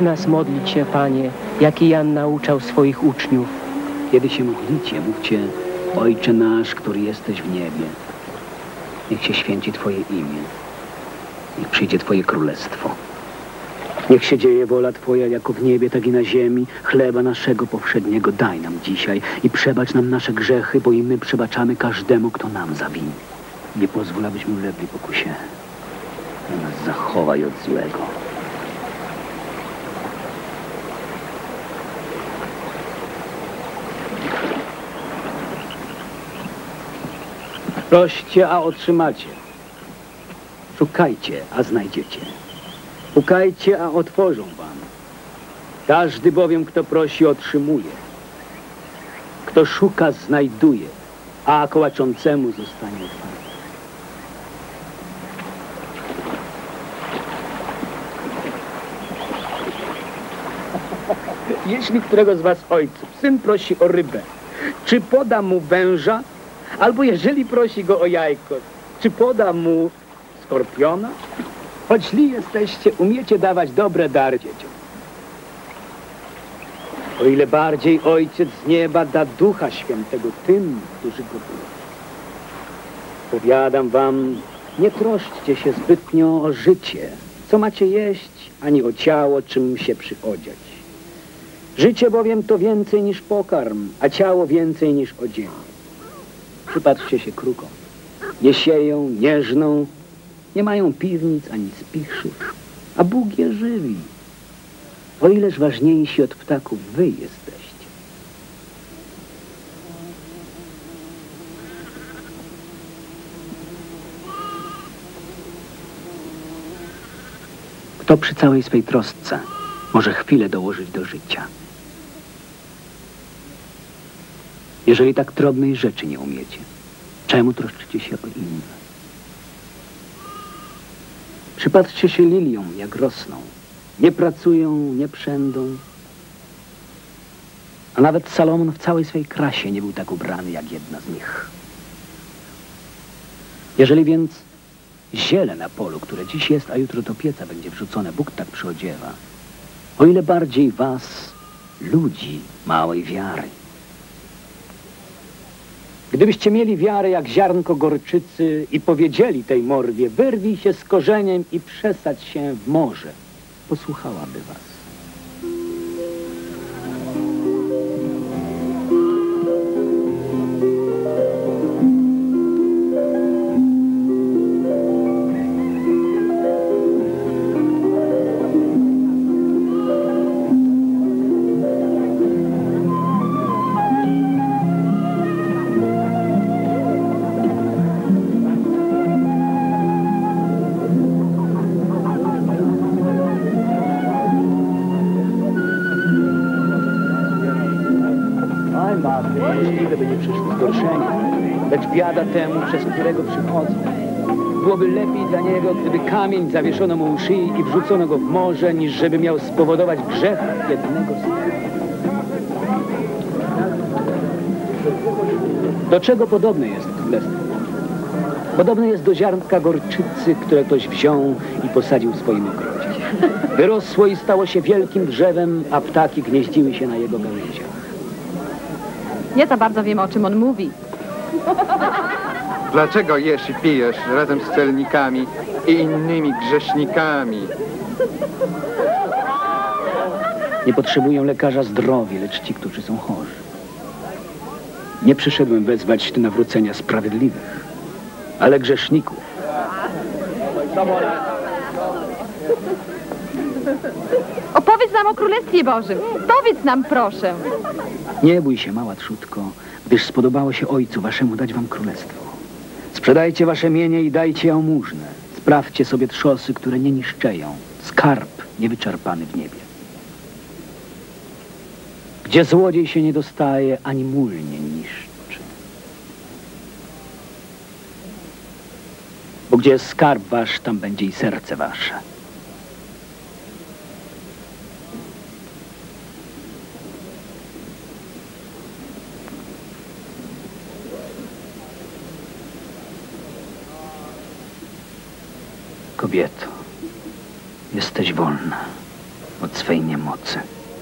nas modlić się, Panie, jak i Jan nauczał swoich uczniów. Kiedy się modlicie, mówcie: Ojcze nasz, który jesteś w niebie. Niech się święci Twoje imię. Niech przyjdzie Twoje królestwo. Niech się dzieje wola Twoja jako w niebie, tak i na ziemi. Chleba naszego powszedniego daj nam dzisiaj i przebacz nam nasze grzechy, bo i my przebaczamy każdemu, kto nam zawini. Nie pozwól, abyśmy ulegli pokusie. A nas zachowaj od złego. Proście, a otrzymacie. Szukajcie, a znajdziecie. Pukajcie, a otworzą wam. Każdy bowiem, kto prosi, otrzymuje. Kto szuka, znajduje, a kołaczącemu zostanie otwarty. Jeśli którego z was ojców syn prosi o rybę, czy poda mu węża? Albo jeżeli prosi go o jajko, czy poda mu skorpiona? Choć źli jesteście, umiecie dawać dobre dary dzieciom. O ile bardziej Ojciec z nieba da Ducha Świętego tym, którzy go proszą. Powiadam wam, nie troszczcie się zbytnio o życie, co macie jeść, ani o ciało, czym się przyodziać. Życie bowiem to więcej niż pokarm, a ciało więcej niż odzienie. Przypatrzcie się krukom. Nie sieją, nie żną, nie mają piwnic ani spichrzów, a Bóg je żywi. O ileż ważniejsi od ptaków wy jesteście. Kto przy całej swej trosce może chwilę dołożyć do życia? Jeżeli tak drobnej rzeczy nie umiecie, czemu troszczycie się o inne? Przypatrzcie się liliom, jak rosną. Nie pracują, nie przędą. A nawet Salomon w całej swej krasie nie był tak ubrany jak jedna z nich. Jeżeli więc ziele na polu, które dziś jest, a jutro do pieca będzie wrzucone, Bóg tak przyodziewa, o ile bardziej was, ludzi małej wiary. Gdybyście mieli wiarę jak ziarnko gorczycy i powiedzieli tej morwie: wyrwij się z korzeniem i przesadź się w morze, posłuchałaby was. Możliwe by nie przyszło zgorszenie, lecz biada temu, przez którego przychodzą. Byłoby lepiej dla niego, gdyby kamień zawieszono mu u szyi i wrzucono go w morze, niż żeby miał spowodować grzech jednego z nich. Do czego podobne jest królestwo? Podobne jest do ziarnka gorczycy, które ktoś wziął i posadził w swoim ogrodzie. Wyrosło i stało się wielkim drzewem, a ptaki gnieździły się na jego gałęziach. Nie za bardzo wiem, o czym on mówi. Dlaczego jesz i pijesz razem z celnikami i innymi grzesznikami? Nie potrzebują lekarza zdrowi, lecz ci, którzy są chorzy. Nie przyszedłem wezwać do nawrócenia sprawiedliwych, ale grzeszników. Opowiedz nam o Królestwie Bożym. Powiedz nam, proszę. Nie bój się, mała trzutko, gdyż spodobało się Ojcu waszemu dać wam królestwo. Sprzedajcie wasze mienie i dajcie jałmużnę. Sprawdźcie sobie trzosy, które nie niszczeją. Skarb niewyczerpany w niebie. Gdzie złodziej się nie dostaje, ani mól nie niszczy. Bo gdzie jest skarb wasz, tam będzie i serce wasze. Kobieto, jesteś wolna. od swej niemocy.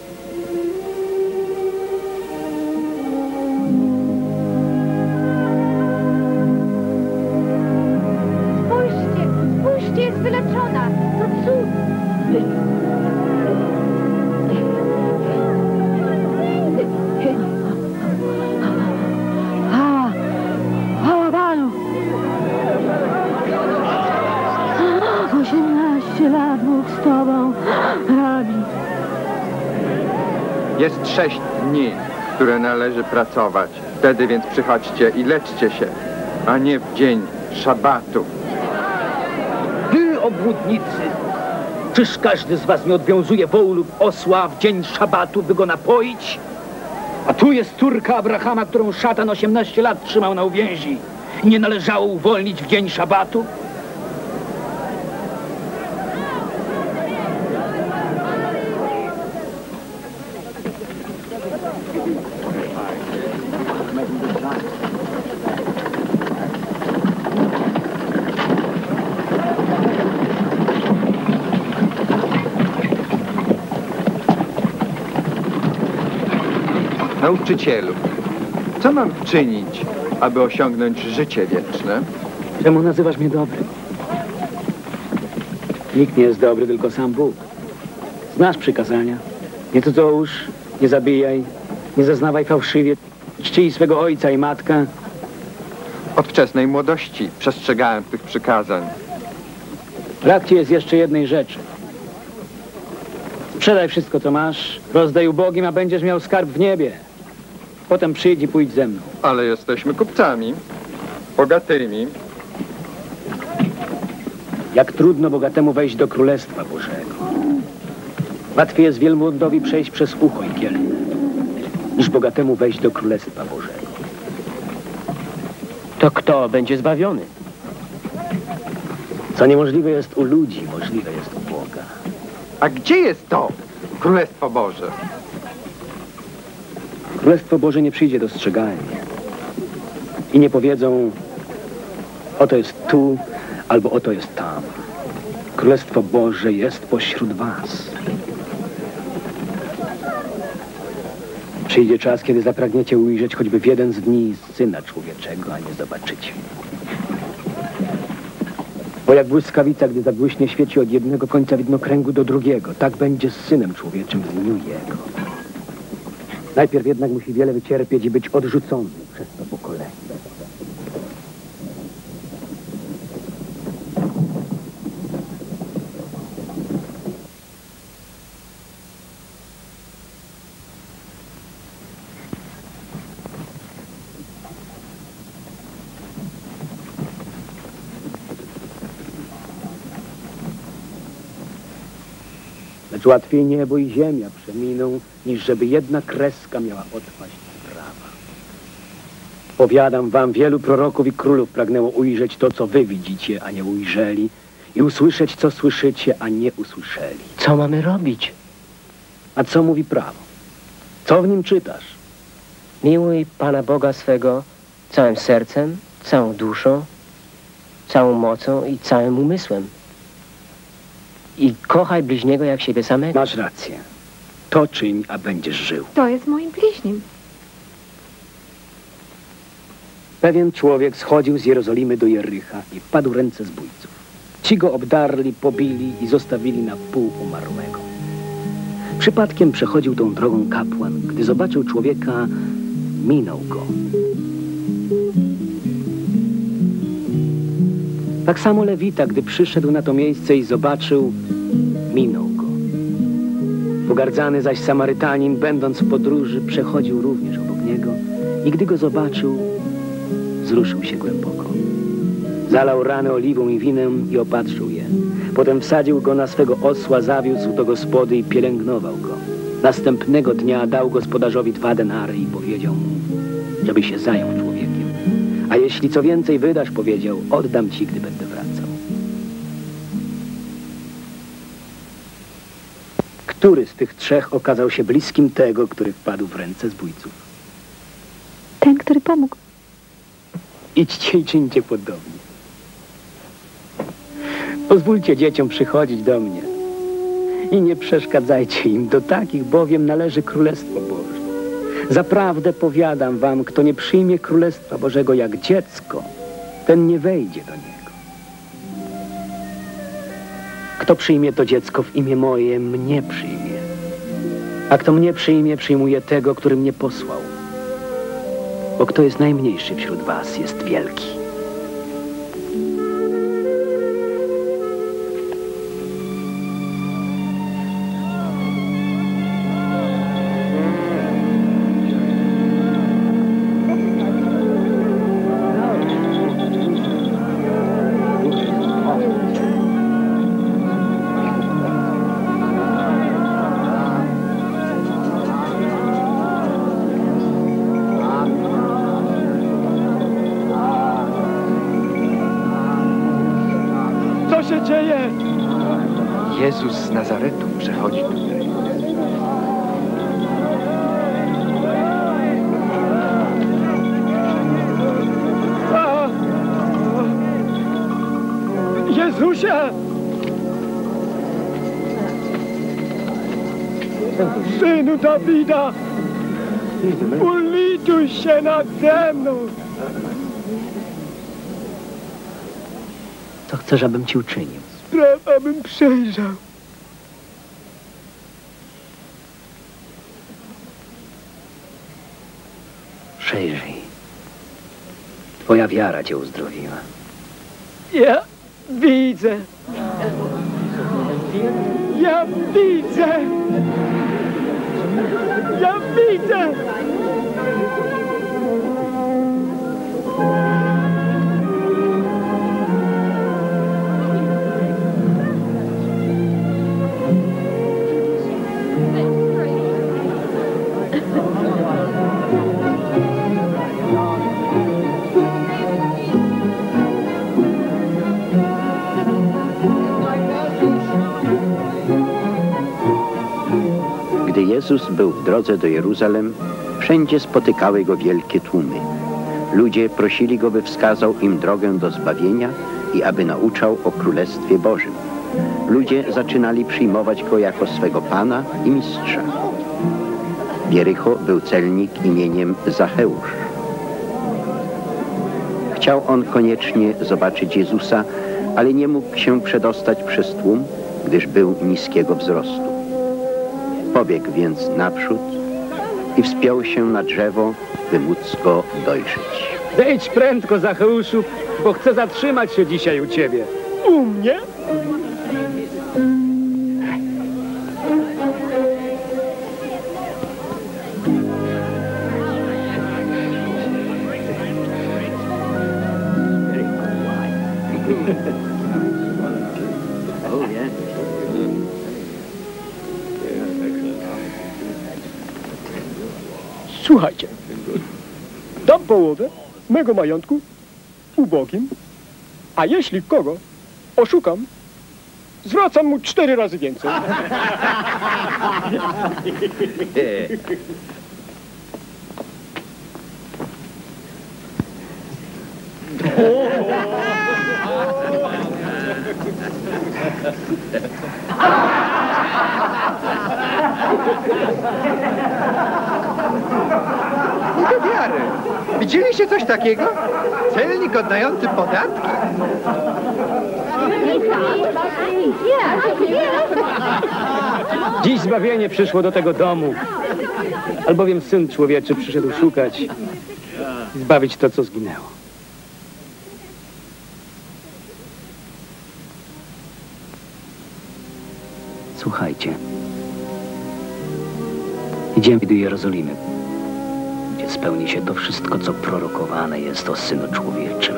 Spójrzcie, jest wyleczona. To cud. Chwała Panu! 18 lat Bóg z Tobą, rabi. Jest 6 dni, w które należy pracować. Wtedy więc przychodźcie i leczcie się, a nie w dzień szabatu. Wy, obłudnicy! Czyż każdy z was nie odwiązuje wołu lub osła w dzień szabatu, by go napoić? A tu jest córka Abrahama, którą szatan 18 lat trzymał na uwięzi. Nie należało uwolnić w dzień szabatu? Nauczycielu, co mam czynić, aby osiągnąć życie wieczne? Czemu nazywasz mnie dobrym? Nikt nie jest dobry, tylko sam Bóg. Znasz przykazania. Nie cudzołóż, nie zabijaj, nie zeznawaj fałszywie, czcij swego ojca i matkę. Od wczesnej młodości przestrzegałem tych przykazań. Brak ci jest jeszcze jednej rzeczy. Sprzedaj wszystko, co masz, rozdaj ubogim, a będziesz miał skarb w niebie. Potem przyjdź i pójdź ze mną. Ale jesteśmy kupcami, bogatymi. Jak trudno bogatemu wejść do Królestwa Bożego. Łatwiej jest wielbłądowi przejść przez ucho igielne, niż bogatemu wejść do Królestwa Bożego. To kto będzie zbawiony? Co niemożliwe jest u ludzi, możliwe jest u Boga. A gdzie jest to Królestwo Boże? Królestwo Boże nie przyjdzie dostrzegalnie. I nie powiedzą, oto jest tu, albo oto jest tam. Królestwo Boże jest pośród was. Przyjdzie czas, kiedy zapragniecie ujrzeć choćby w jeden z dni Syna Człowieczego, a nie zobaczycie. Bo jak błyskawica, gdy zabłyśnie, świeci od jednego końca widnokręgu do drugiego, tak będzie z Synem Człowieczym w dniu Jego. Najpierw jednak musi wiele wycierpieć i być odrzucony przez to pokolenie. Lecz łatwiej niebo i ziemia przeminą, niż żeby jedna kreska miała odpaść z prawa. Powiadam wam, wielu proroków i królów pragnęło ujrzeć to, co wy widzicie, a nie ujrzeli, i usłyszeć, co słyszycie, a nie usłyszeli. Co mamy robić? A co mówi prawo? Co w nim czytasz? Miłuj Pana Boga swego całym sercem, całą duszą, całą mocą i całym umysłem. I kochaj bliźniego jak siebie samego. Masz rację. To czyń, a będziesz żył. To jest moim bliźnim. Pewien człowiek schodził z Jerozolimy do Jericha i wpadł w ręce zbójców. Ci go obdarli, pobili i zostawili na pół umarłego. Przypadkiem przechodził tą drogą kapłan. Gdy zobaczył człowieka, minął go. Tak samo Lewita, gdy przyszedł na to miejsce i zobaczył, minął go. Pogardzany zaś Samarytanin, będąc w podróży, przechodził również obok niego i gdy go zobaczył, wzruszył się głęboko. Zalał rany oliwą i winem i opatrzył je. Potem wsadził go na swego osła, zawiózł do gospody i pielęgnował go. Następnego dnia dał gospodarzowi 2 denary i powiedział mu, żeby się zajął człowiekiem. A jeśli co więcej wydasz, powiedział, oddam ci, gdy będę wracał. Który z tych 3 okazał się bliskim tego, który wpadł w ręce zbójców? Ten, który pomógł. Idźcie i czyńcie podobnie. Pozwólcie dzieciom przychodzić do mnie i nie przeszkadzajcie im, do takich bowiem należy Królestwo Boże. Zaprawdę powiadam wam, kto nie przyjmie Królestwa Bożego jak dziecko, ten nie wejdzie do niego. Kto przyjmie to dziecko w imię moje, mnie przyjmie. A kto mnie przyjmie, przyjmuje tego, który mnie posłał. Bo kto jest najmniejszy wśród was, jest wielki. Co się dzieje? Jezus z Nazaretu przechodzi tutaj. Jezusie! Synu Dawida! Ulituj się nade mną! Co chcesz, abym ci uczynił? Spraw, abym przejrzał. Przejrzyj. Twoja wiara cię uzdrowiła. Ja widzę. Ja widzę. Ja widzę. Gdy Jezus był w drodze do Jeruzalem, wszędzie spotykały Go wielkie tłumy. Ludzie prosili Go, by wskazał im drogę do zbawienia i aby nauczał o Królestwie Bożym. Ludzie zaczynali przyjmować Go jako swego Pana i Mistrza. W Jericho był celnik imieniem Zacheusz. Chciał on koniecznie zobaczyć Jezusa, ale nie mógł się przedostać przez tłum, gdyż był niskiego wzrostu. Pobiegł więc naprzód i wspiął się na drzewo, by móc go dojrzeć. Zejdź prędko, Zacheuszu, bo chcę zatrzymać się dzisiaj u ciebie. U mnie? Słuchajcie, dam połowę mego majątku ubogim, a jeśli kogo oszukam, zwracam mu 4 razy więcej. Do wiary. Widzieliście coś takiego? Celnik oddający podatki? Dziś zbawienie przyszło do tego domu, albowiem Syn Człowieczy przyszedł szukać i zbawić to, co zginęło. Słuchajcie. Idziemy do Jerozolimy, gdzie spełni się to wszystko, co prorokowane jest o Synu Człowieczym.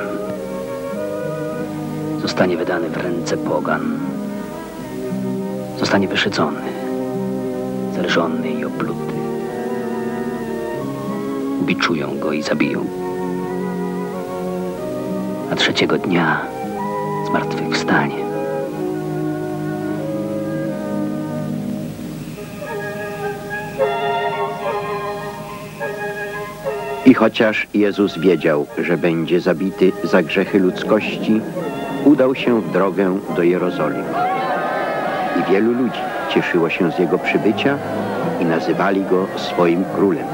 Zostanie wydany w ręce pogan. Zostanie wyszydzony, zelżony i opluty. Ubiczują go i zabiją. A 3. dnia zmartwychwstanie. I chociaż Jezus wiedział, że będzie zabity za grzechy ludzkości, udał się w drogę do Jerozolimy. I wielu ludzi cieszyło się z jego przybycia i nazywali go swoim królem.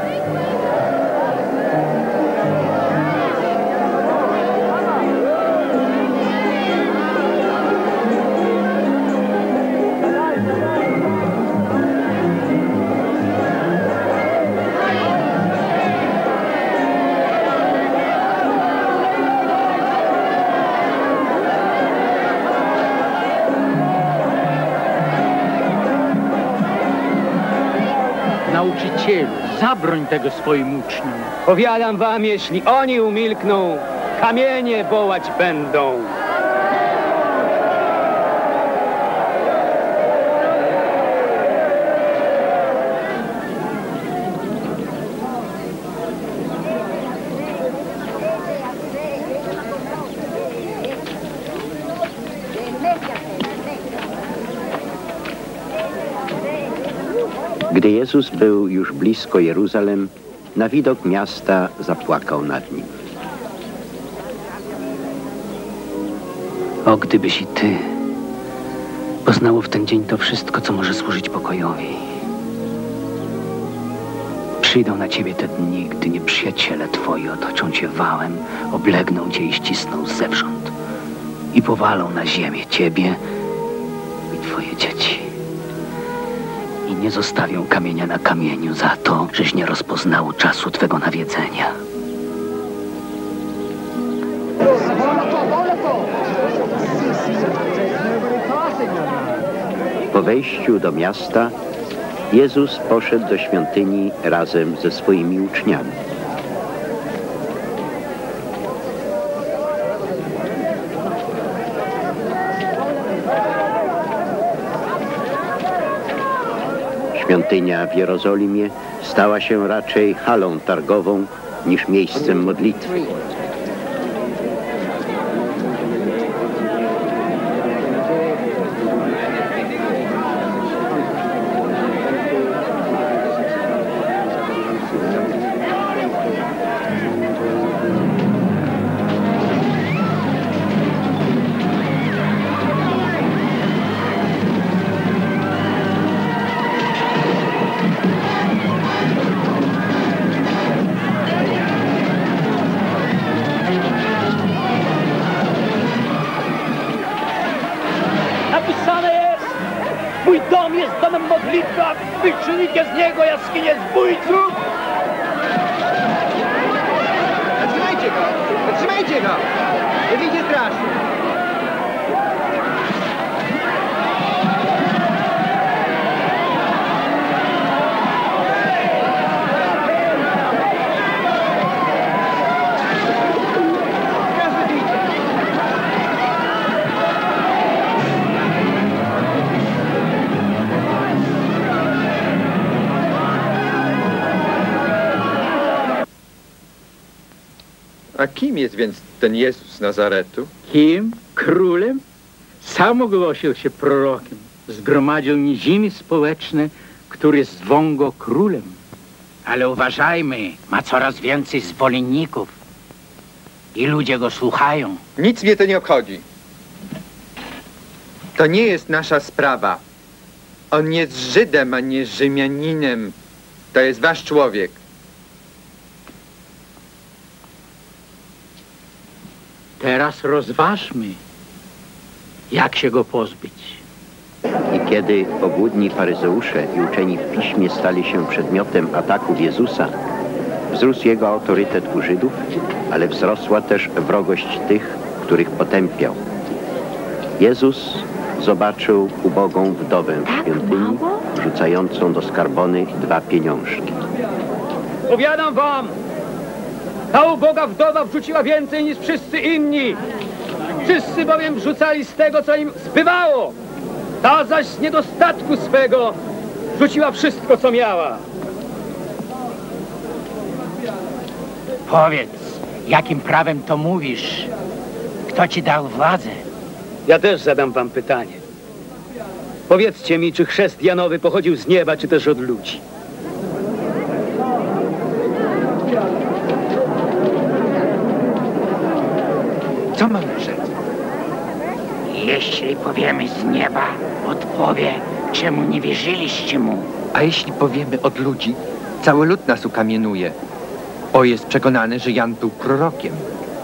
Nauczycielu, zabroń tego swoim uczniom. Powiadam wam, jeśli oni umilkną, kamienie wołać będą. Gdy Jezus był już blisko Jeruzalem, na widok miasta zapłakał nad nim. O, gdybyś i ty poznało w ten dzień to wszystko, co może służyć pokojowi. Przyjdą na ciebie te dni, gdy nieprzyjaciele twoi otoczą cię wałem, oblegną cię i ścisną zewsząd i powalą na ziemię ciebie i twoje dzieci. I nie zostawią kamienia na kamieniu za to, żeś nie rozpoznało czasu twego nawiedzenia. Po wejściu do miasta Jezus poszedł do świątyni razem ze swoimi uczniami. Świątynia w Jerozolimie stała się raczej halą targową niż miejscem modlitwy. Mój dom jest domem modlitwy, a wyczynicie z niego jaskinię zbójców! Zatrzymajcie go! Zatrzymajcie go! Nie wyjdzie strasznie! A kim jest więc ten Jezus z Nazaretu? Kim? Królem? Sam ogłosił się prorokiem. Zgromadził niziny społeczne, które zwą go królem. Ale uważajmy, ma coraz więcej zwolenników. I ludzie go słuchają. Nic mnie to nie obchodzi. To nie jest nasza sprawa. On jest Żydem, a nie Rzymianinem. To jest wasz człowiek. Teraz rozważmy, jak się go pozbyć. I kiedy obłudni faryzeusze i uczeni w piśmie stali się przedmiotem ataków Jezusa, wzrósł jego autorytet u Żydów, ale wzrosła też wrogość tych, których potępiał. Jezus zobaczył ubogą wdowę w świątyni, wrzucającą do skarbony 2 pieniążki. Powiadam wam, ta uboga wdowa wrzuciła więcej niż wszyscy inni. Wszyscy bowiem wrzucali z tego, co im zbywało. Ta zaś z niedostatku swego rzuciła wszystko, co miała. Powiedz, jakim prawem to mówisz? Kto ci dał władzę? Ja też zadam wam pytanie. Powiedzcie mi, czy chrzest Janowy pochodził z nieba, czy też od ludzi? Co mamy rzec? Jeśli powiemy z nieba, odpowie, Czemu nie wierzyliście mu? A jeśli powiemy od ludzi, cały lud nas ukamienuje. O, jest przekonany, że Jan był prorokiem.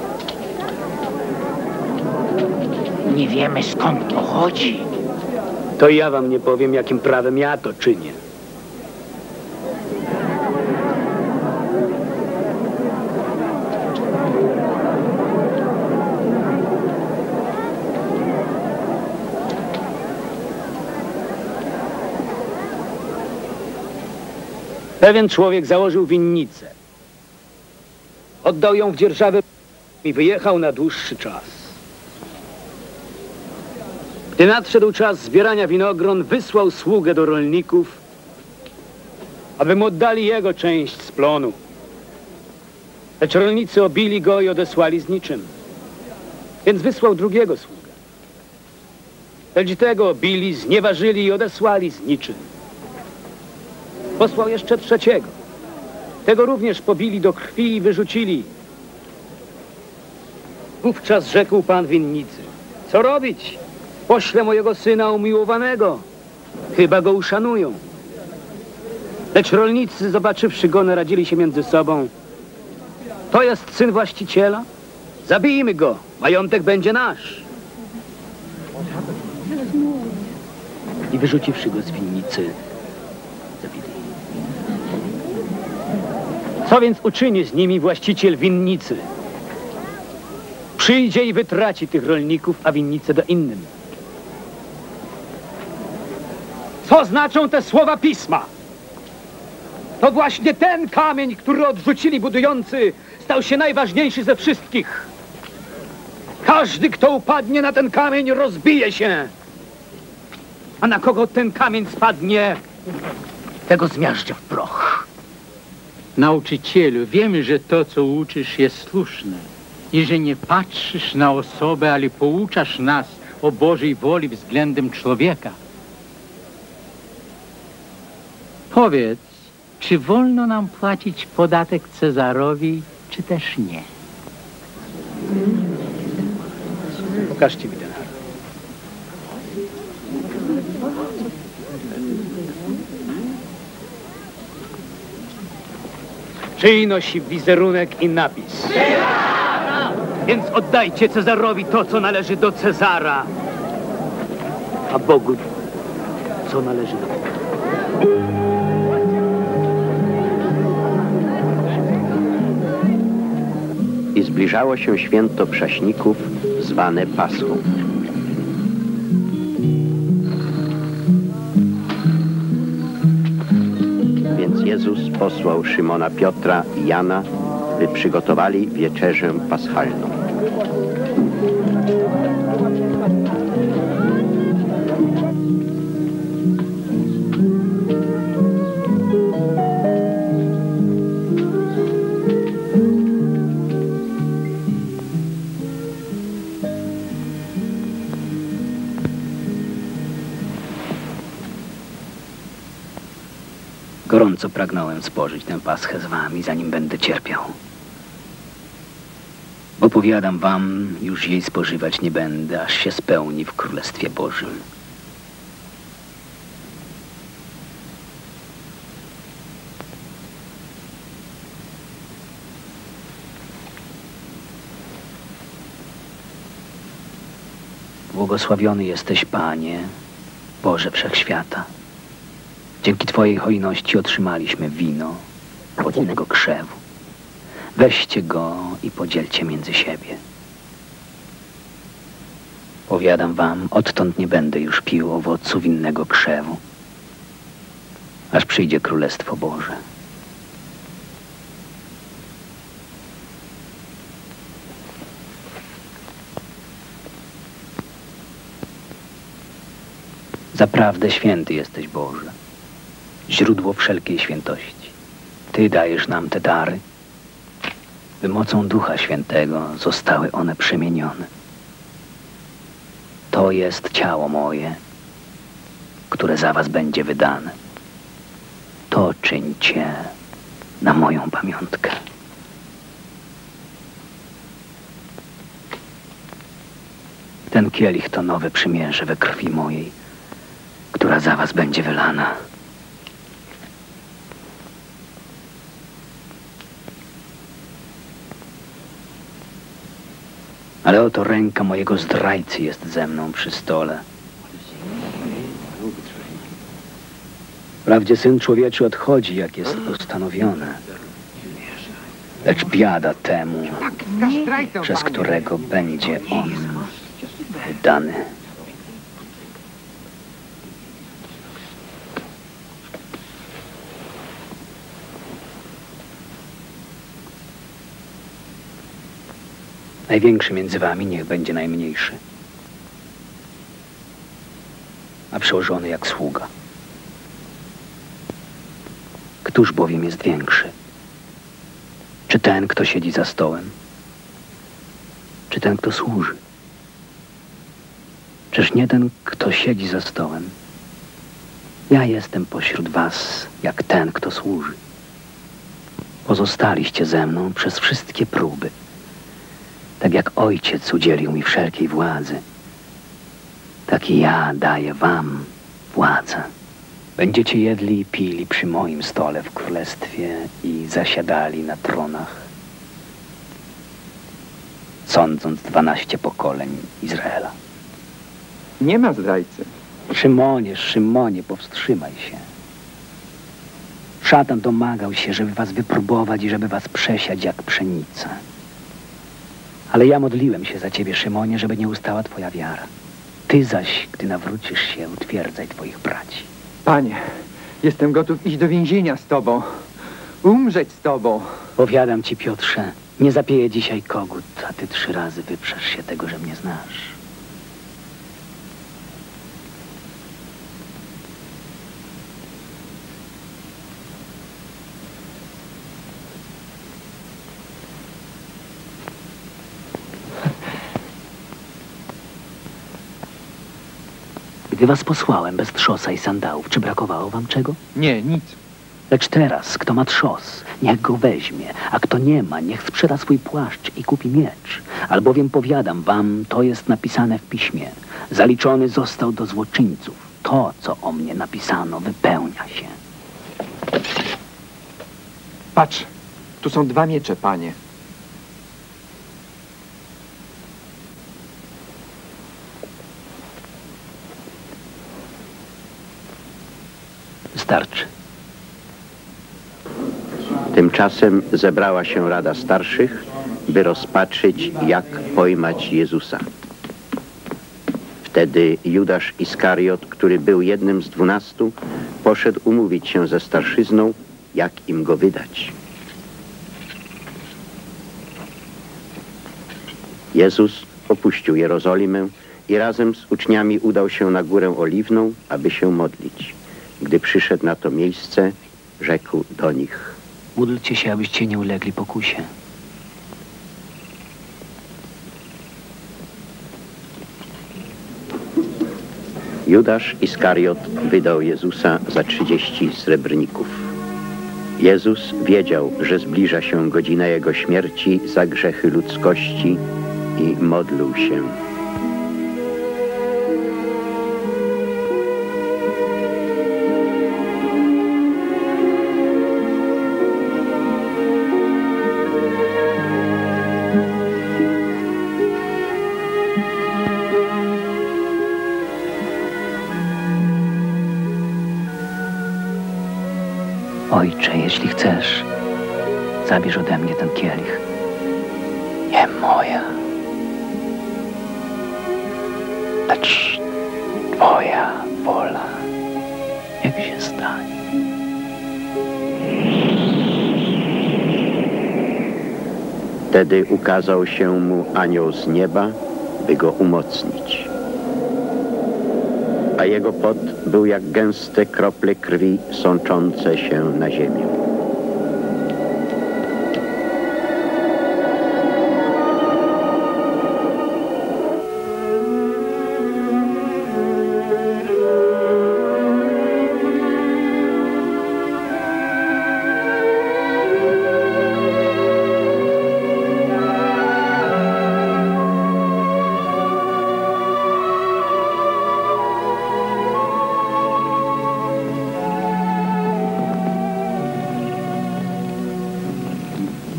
Nie wiemy, skąd pochodzi. To ja wam nie powiem, jakim prawem ja to czynię. Pewien człowiek założył winnicę. Oddał ją w dzierżawę i wyjechał na dłuższy czas. Gdy nadszedł czas zbierania winogron, wysłał sługę do rolników, aby mu oddali jego część z plonu. Lecz rolnicy obili go i odesłali z niczym. Więc wysłał drugiego sługę. Lecz tego obili, znieważyli i odesłali z niczym. Posłał jeszcze trzeciego. Tego również pobili do krwi i wyrzucili. Wówczas rzekł pan winnicy: co robić? Poślę mojego syna umiłowanego. Chyba go uszanują. Lecz rolnicy, zobaczywszy go, naradzili się między sobą: to jest syn właściciela? Zabijmy go, majątek będzie nasz. I wyrzuciwszy go z winnicy, zabili. Co więc uczyni z nimi właściciel winnicy? Przyjdzie i wytraci tych rolników, a winnicę da innym. Co znaczą te słowa Pisma? To właśnie ten kamień, który odrzucili budujący, stał się najważniejszy ze wszystkich. Każdy, kto upadnie na ten kamień, rozbije się. A na kogo ten kamień spadnie, tego zmiażdżę w proch. Nauczycielu, wiemy, że to, co uczysz, jest słuszne i że nie patrzysz na osobę, ale pouczasz nas o Bożej woli względem człowieka. Powiedz, czy wolno nam płacić podatek Cezarowi, czy też nie? Pokażcie mi ten harf. Czyj nosi wizerunek i napis? Więc oddajcie Cezarowi to, co należy do Cezara, a Bogu, co należy do Boga. I zbliżało się święto Prześników, zwane Paschą. Więc Jezus posłał Szymona Piotra i Jana, by przygotowali wieczerzę paschalną. Gorąco pragnąłem spożyć tę paschę z wami, zanim będę cierpiał. Bo powiadam wam, już jej spożywać nie będę, aż się spełni w Królestwie Bożym. Błogosławiony jesteś, Panie, Boże Wszechświata. Dzięki Twojej hojności otrzymaliśmy wino od innego krzewu. Weźcie go i podzielcie między siebie. Powiadam wam, odtąd nie będę już pił owoców innego krzewu, aż przyjdzie Królestwo Boże. Zaprawdę święty jesteś, Boże, źródło wszelkiej świętości. Ty dajesz nam te dary, by mocą Ducha Świętego zostały one przemienione. To jest ciało moje, które za was będzie wydane. To czyńcie na moją pamiątkę. Ten kielich to nowe przymierze we krwi mojej. która za was będzie wylana. Ale oto ręka mojego zdrajcy jest ze mną przy stole. Wprawdzie Syn Człowieczy odchodzi, jak jest postanowione. Lecz biada temu, przez którego będzie on wydany. Największy między wami niech będzie najmniejszy, a przełożony jak sługa. Któż bowiem jest większy? Czy ten, kto siedzi za stołem? Czy ten, kto służy? Czyż nie ten, kto siedzi za stołem? Ja jestem pośród was jak ten, kto służy. Pozostaliście ze mną przez wszystkie próby. Tak jak Ojciec udzielił mi wszelkiej władzy, tak i ja daję wam władzę. Będziecie jedli i pili przy moim stole w królestwie i zasiadali na tronach, sądząc 12 pokoleń Izraela. Nie ma zdrajcy. Szymonie, powstrzymaj się. Szatan domagał się, żeby was wypróbować i żeby was przesiać jak pszenicę. Ale ja modliłem się za ciebie, Szymonie, żeby nie ustała twoja wiara. Ty zaś, gdy nawrócisz się, utwierdzaj twoich braci. Panie, jestem gotów iść do więzienia z Tobą, umrzeć z Tobą. Powiadam ci, Piotrze, nie zapieje dzisiaj kogut, a ty 3 razy wyprzesz się tego, że mnie znasz. Gdy was posłałem bez trzosa i sandałów, czy brakowało wam czego? Nie, nic. Lecz teraz, kto ma trzos, niech go weźmie, a kto nie ma, niech sprzeda swój płaszcz i kupi miecz. Albowiem powiadam wam, to jest napisane w piśmie. Zaliczony został do złoczyńców. To, co o mnie napisano, wypełnia się. Patrz, tu są 2 miecze, Panie. Wystarczy. Tymczasem zebrała się Rada Starszych, by rozpatrzyć, jak pojmać Jezusa. Wtedy Judasz Iskariot, który był jednym z 12, poszedł umówić się ze starszyzną, jak im go wydać. Jezus opuścił Jerozolimę i razem z uczniami udał się na Górę Oliwną, aby się modlić. Gdy przyszedł na to miejsce, rzekł do nich: Módlcie się, abyście nie ulegli pokusie. Judasz Iskariot wydał Jezusa za 30 srebrników. Jezus wiedział, że zbliża się godzina Jego śmierci za grzechy ludzkości i modlił się. Ojcze, jeśli chcesz, zabierz ode mnie ten kielich. Nie moja, lecz Twoja wola. Niech się stanie. Wtedy ukazał się mu anioł z nieba, by go umocnić. A jego pot był jak gęste krople krwi sączące się na ziemię.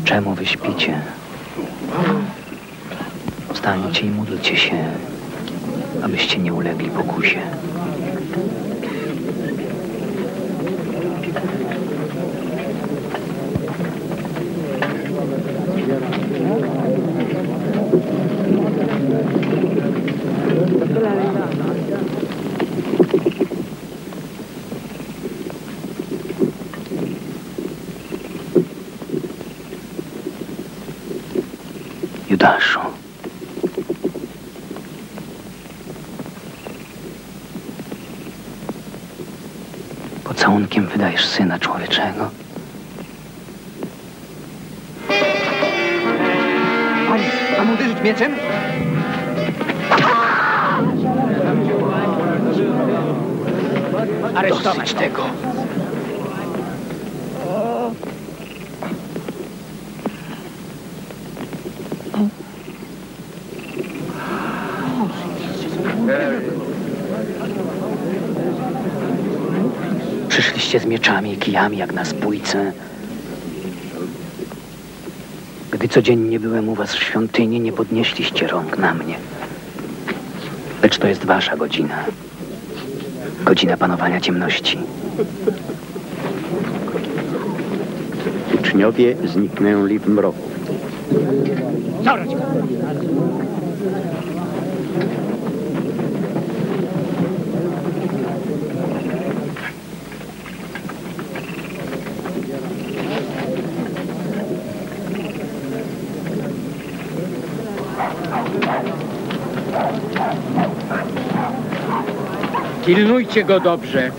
Czemu wy śpicie? Wstańcie i módlcie się, abyście nie ulegli pokusie. Judaszu, pocałunkiem wydajesz Syna Człowieczego. Panie, mam uderzyć mieczem? Aresztować tego. Przyszliście z mieczami i kijami jak na spójce. Gdy codziennie byłem u was w świątyni, nie podnieśliście rąk na mnie. Lecz to jest wasza godzina. Godzina panowania ciemności. Uczniowie zniknęli w mroku. Pilnujcie go dobrze.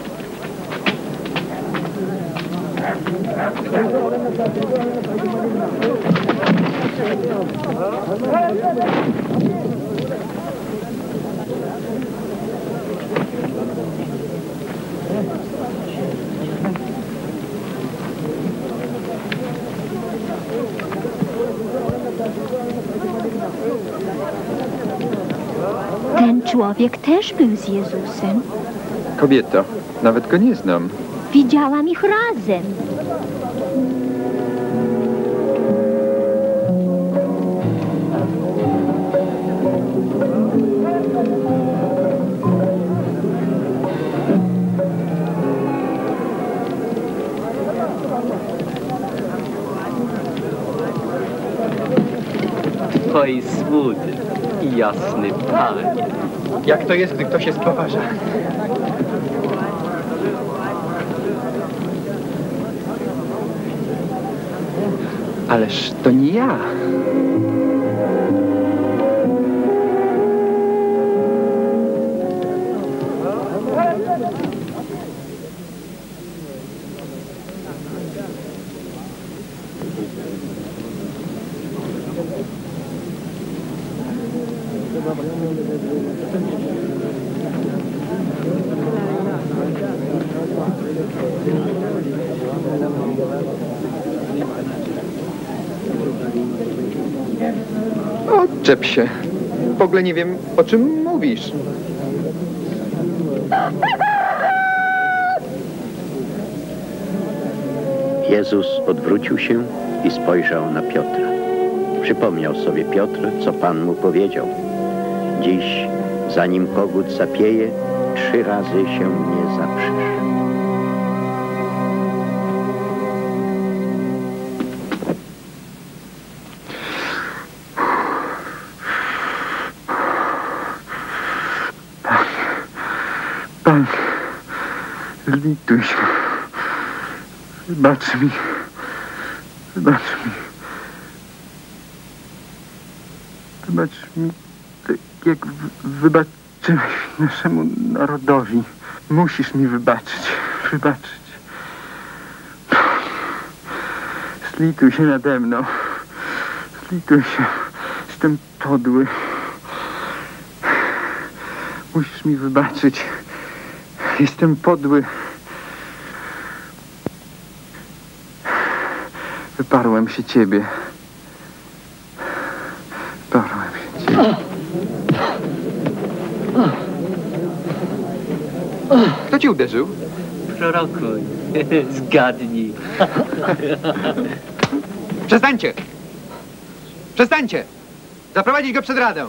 Ten człowiek też był z Jezusem. Kobieto, nawet go nie znam. Widziałam ich razem. Oj, smutny i jasny Panie. Jak to jest, gdy ktoś jest poważa? Ależ to nie ja. Odczep się. W ogóle nie wiem, o czym mówisz. Jezus odwrócił się i spojrzał na Piotra. Przypomniał sobie Piotr, co Pan mu powiedział. Dziś, zanim kogut zapieje, 3 razy się mnie zaprzesz. Panie, zlituj się. Wybacz mi. Wybacz mi. Wybacz mi, tak jak wybaczyłeś naszemu narodowi. Musisz mi wybaczyć. Wybaczyć. Zlituj się nade mną. Zlituj się. Jestem podły. Musisz mi wybaczyć. Jestem podły. Wyparłem się ciebie. Wyparłem się ciebie. Kto cię uderzył? Prorokuj. Zgadnij. Przestańcie! Przestańcie! Zaprowadzić go przed radę.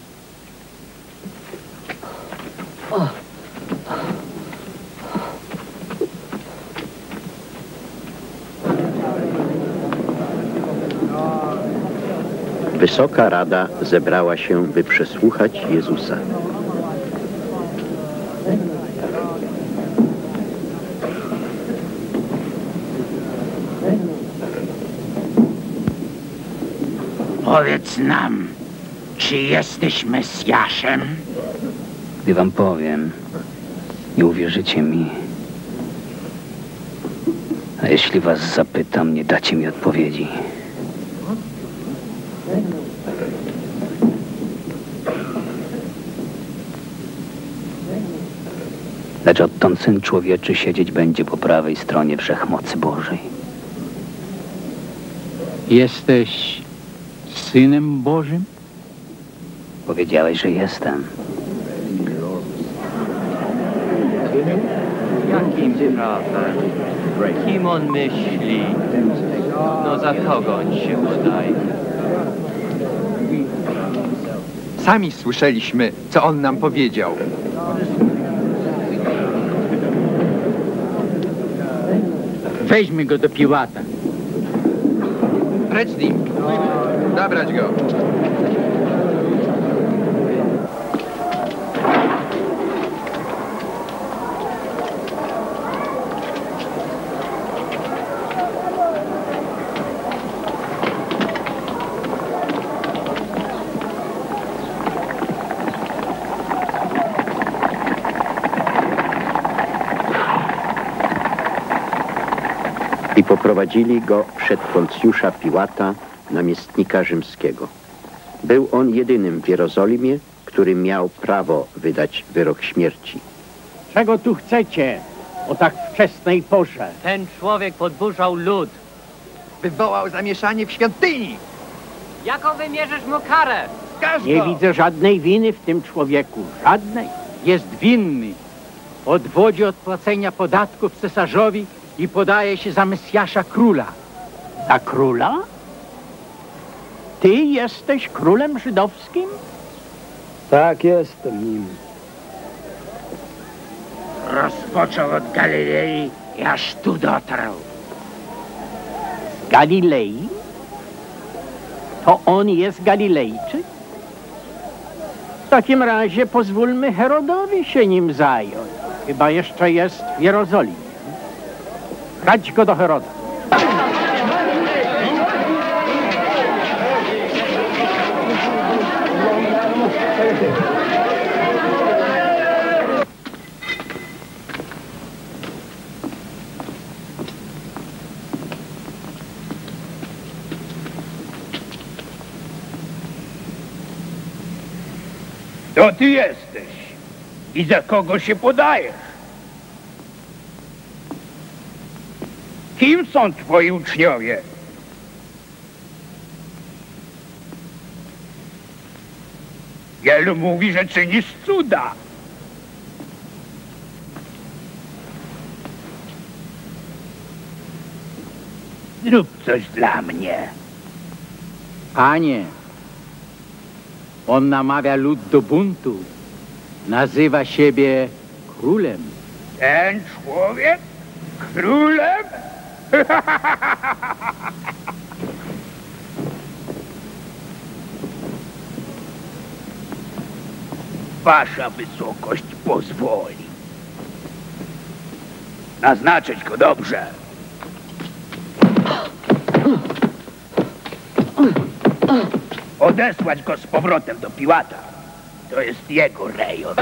Wysoka Rada zebrała się, by przesłuchać Jezusa. Powiedz nam, czy jesteś Mesjaszem? Gdy wam powiem, nie uwierzycie mi. A jeśli was zapytam, nie dacie mi odpowiedzi. Lecz odtąd Syn Człowieczy siedzieć będzie po prawej stronie Wszechmocy Bożej. Jesteś Synem Bożym? Powiedziałeś, że jestem. Jakim prawem? Kim on myśli? No za kogo on się udaje? Sami słyszeliśmy, co on nam powiedział. Weźmy go do Piłata. Precz z nim. Zabrać go. I poprowadzili go przed Poncjusza Piłata, namiestnika rzymskiego. Był on jedynym w Jerozolimie, który miał prawo wydać wyrok śmierci. Czego tu chcecie o tak wczesnej porze? Ten człowiek podburzał lud. Wywołał zamieszanie w świątyni. Jaką wymierzysz mu karę? Nie widzę żadnej winy w tym człowieku. Żadnej. Jest winny. Odwodzi od płacenia podatków cesarzowi i podaje się za Mesjasza króla. Za króla? Ty jesteś królem żydowskim? Tak, jestem nim. Rozpoczął od Galilei i aż tu dotarł. Z Galilei? To on jest Galilejczyk? W takim razie pozwólmy Herodowi się nim zająć. Chyba jeszcze jest w Jerozolimie. Brać go do Heroda. To ty jesteś. I za kogo się podajesz? Kim są twoi uczniowie? Wielu mówi, że czynisz cuda. Zrób coś dla mnie. Panie, on namawia lud do buntu. Nazywa siebie królem. Ten człowiek? Królem? Wasza wysokość pozwoli. Naznaczyć go dobrze. Odesłać go z powrotem do Piłata. To jest jego rejon.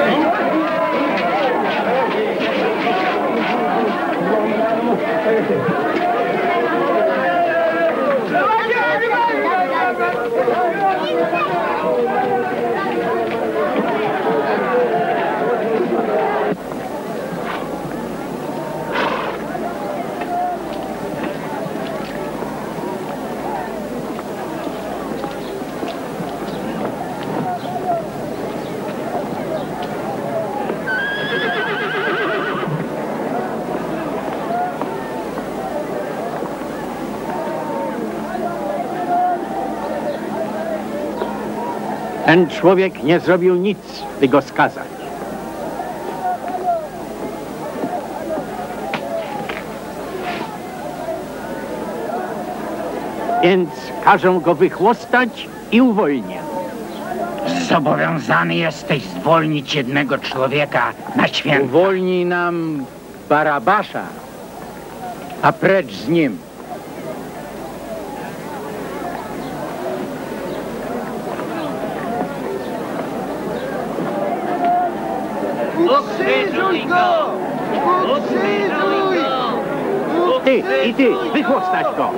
Ten człowiek nie zrobił nic, by go skazać. Więc każą go wychłostać i uwolnię. Zobowiązany jesteś zwolnić jednego człowieka na święta. Uwolnij nam Barabasza, a precz z nim. Ukrzyżuj go! Ukrzyżuj go! Ty, wychłostać go!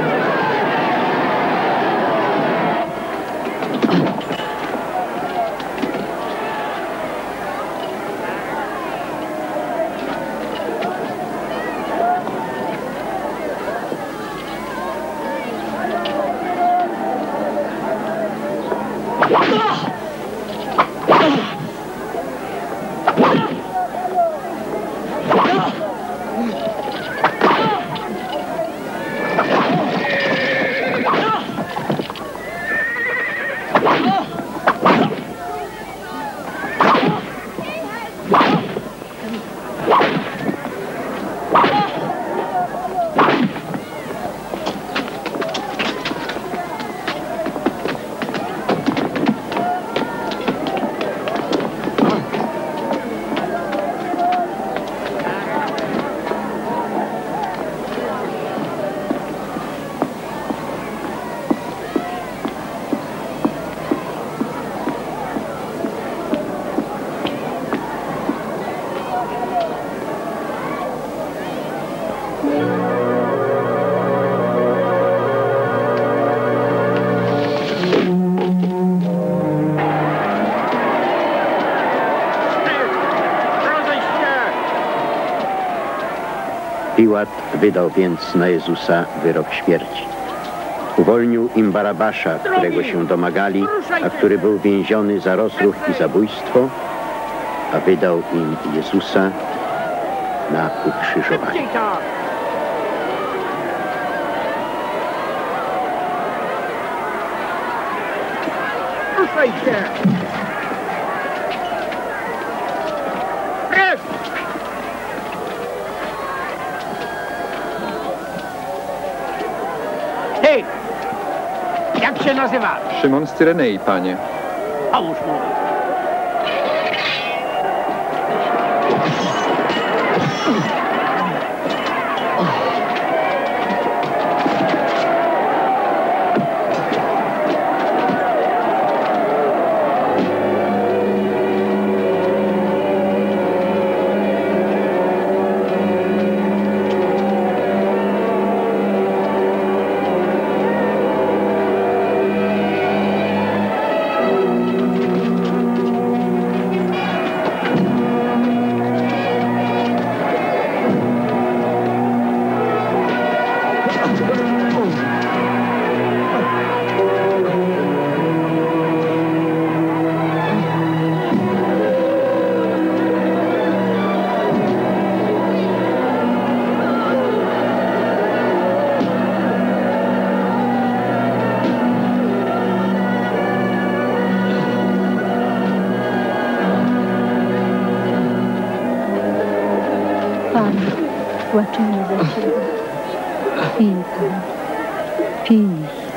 Piłat wydał więc na Jezusa wyrok śmierci. Uwolnił im Barabasza, którego się domagali, a który był więziony za rozruch i zabójstwo, a wydał im Jezusa na ukrzyżowanie. Ruszaj się! Ty! Jak się nazywasz? Szymon z Cyrenei, panie. Połóż mu. Panie, płaczemy za Ciebie. Pij, Panie, pij.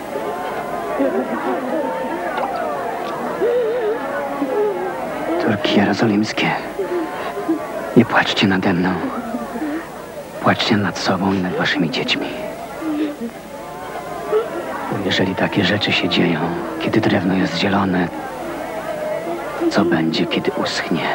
Córki jerozolimskie, nie płaczcie nade mną. Płaczcie nad sobą i nad waszymi dziećmi. Bo jeżeli takie rzeczy się dzieją, kiedy drewno jest zielone, co będzie, kiedy uschnie?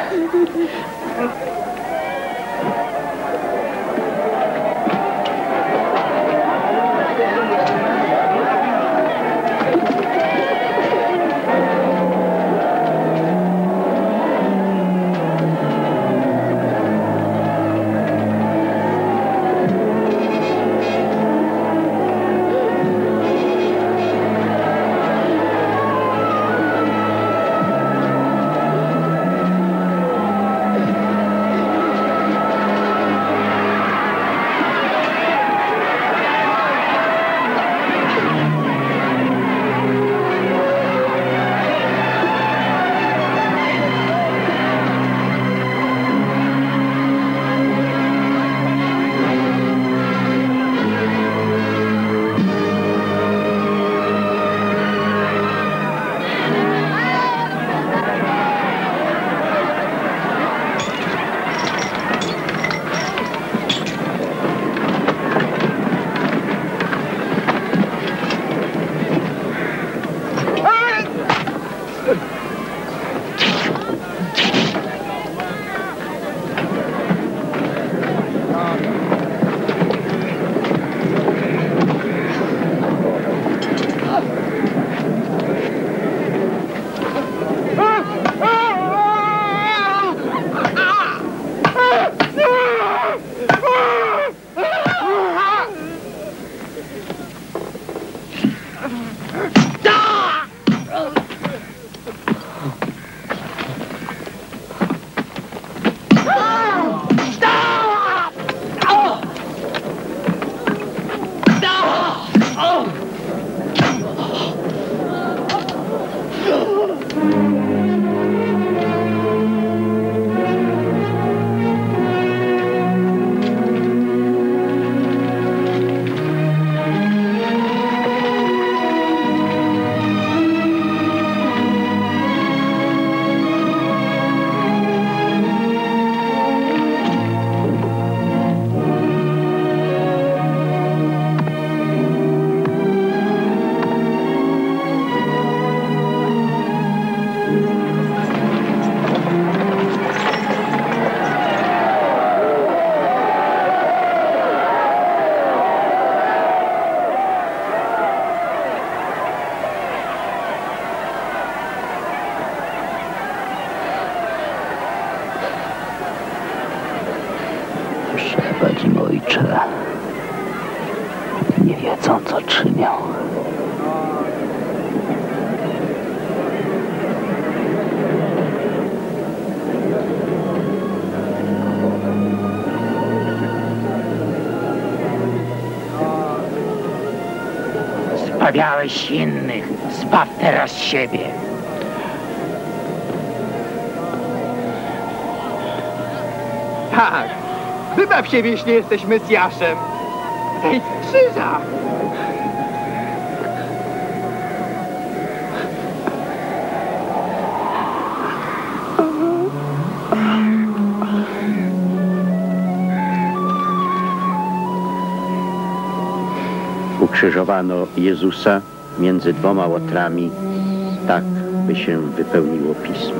Przebacz im, Ojcze. Nie wiedzą, co czynią. Zbawiałeś innych, zbaw teraz siebie. Tak, wybaw siebie, jeśli jesteś Mesjaszem. Zejdź z krzyża! Ukrzyżowano Jezusa między dwoma łotrami, tak by się wypełniło Pismo.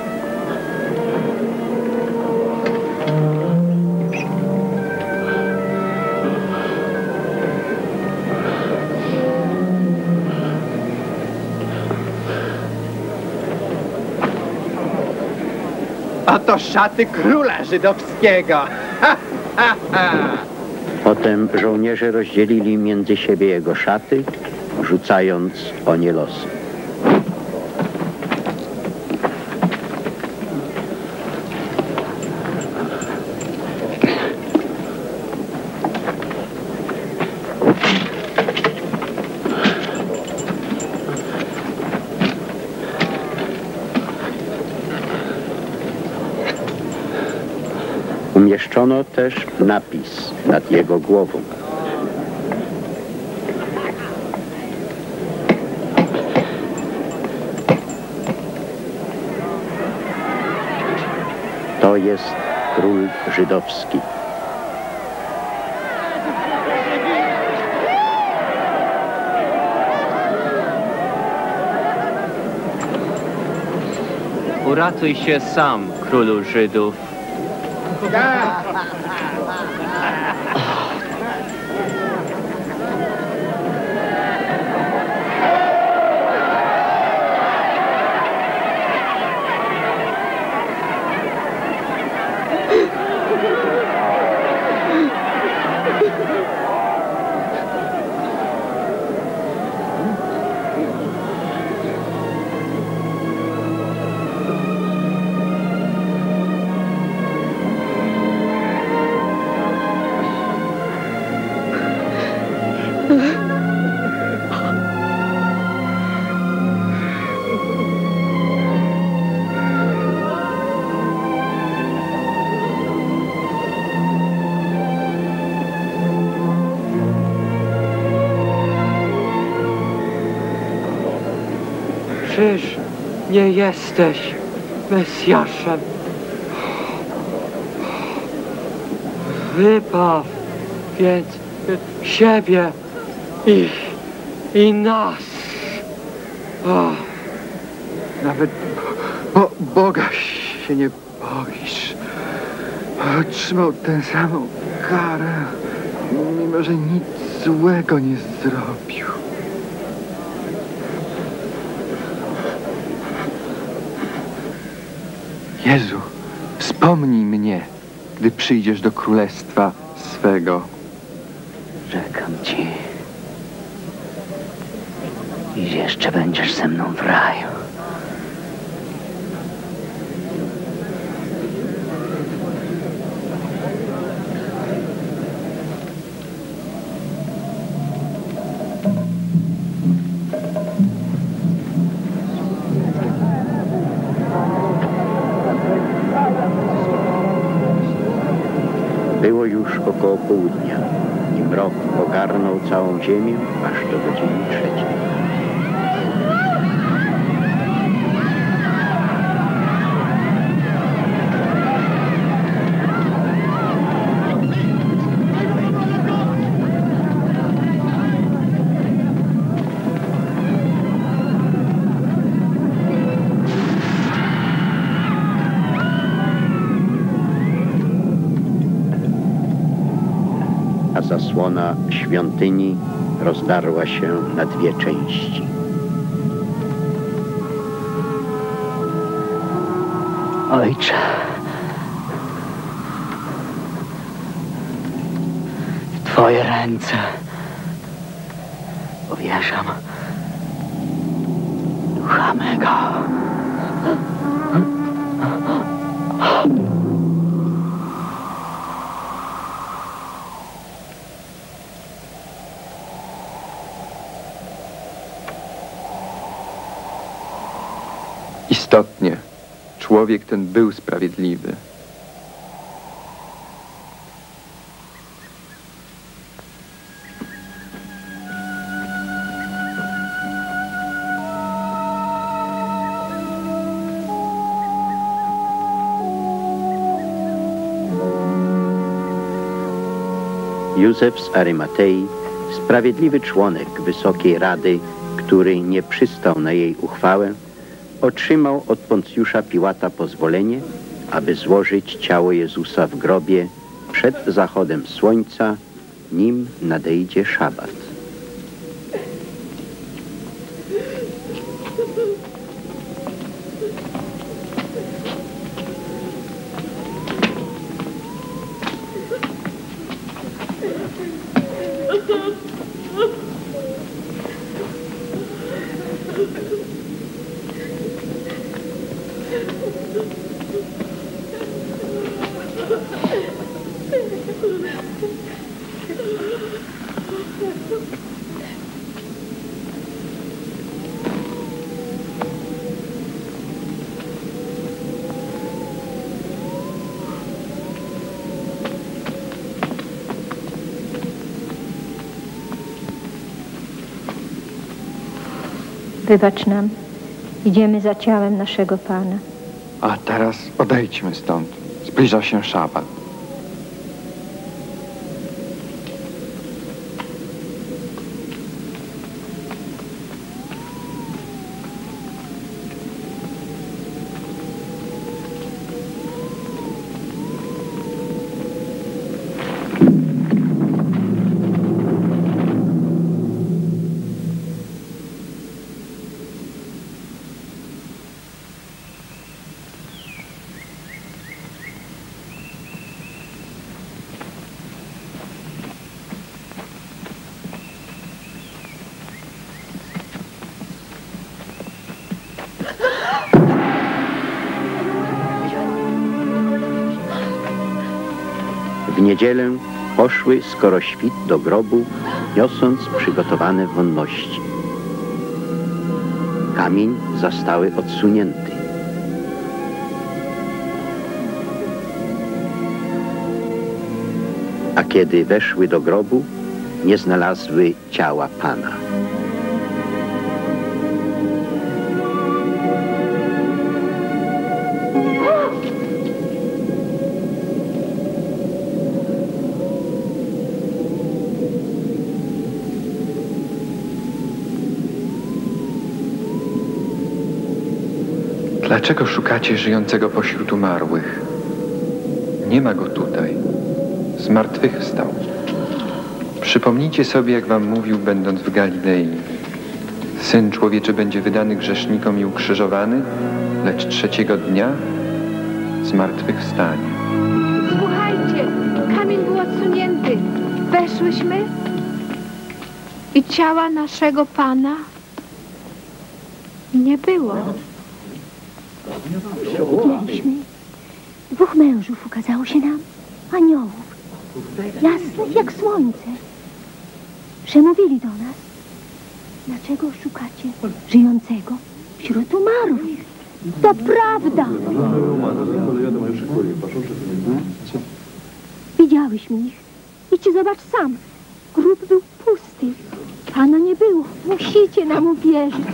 Oto szaty króla żydowskiego. Ha, ha, ha. Potem żołnierze rozdzielili między siebie jego szaty, rzucając o nie losy. Umieszczono też napis nad jego głową. To jest król żydowski. Uratuj się sam, królu Żydów. Czyż nie jesteś Mesjaszem? Wybaw więc siebie i nas. O, nawet Boga się nie boisz. Otrzymał tę samą karę, mimo że nic złego nie zrobił. Jezu, wspomnij mnie, gdy przyjdziesz do królestwa swego. Czekam ci. I jeszcze będziesz ze mną w raju. Było już około południa i mrok ogarnął całą ziemię aż do godziny 3. A zasłona świątyni rozdarła się na 2 części. Ojcze, w Twoje ręce powierzam ducha mego. Istotnie, człowiek ten był sprawiedliwy. Józef z Arymatei, sprawiedliwy członek Wysokiej Rady, który nie przystał na jej uchwałę, otrzymał od Poncjusza Piłata pozwolenie, aby złożyć ciało Jezusa w grobie przed zachodem słońca, nim nadejdzie szabat. Wybacz nam, idziemy za ciałem naszego Pana. A teraz odejdźmy stąd. Zbliża się szabat. W niedzielę poszły skoro świt do grobu, niosąc przygotowane wonności. Kamień zastały odsunięty. A kiedy weszły do grobu, nie znalazły ciała Pana. Dlaczego szukacie żyjącego pośród umarłych? Nie ma go tutaj. Zmartwychwstał. Przypomnijcie sobie, jak wam mówił, będąc w Galilei. Syn Człowieczy będzie wydany grzesznikom i ukrzyżowany, lecz 3. dnia zmartwychwstanie. Słuchajcie, kamień był odsunięty. Weszłyśmy i ciała naszego Pana Nie było. Widzieliśmy. 2 mężów ukazało się nam. Aniołów. Jasnych jak słońce. Przemówili do nas. Dlaczego szukacie żyjącego wśród umarłych? To prawda. Widziałyśmy ich. Idź zobacz sam. Grób był pusty. Pana nie było. Musicie nam uwierzyć.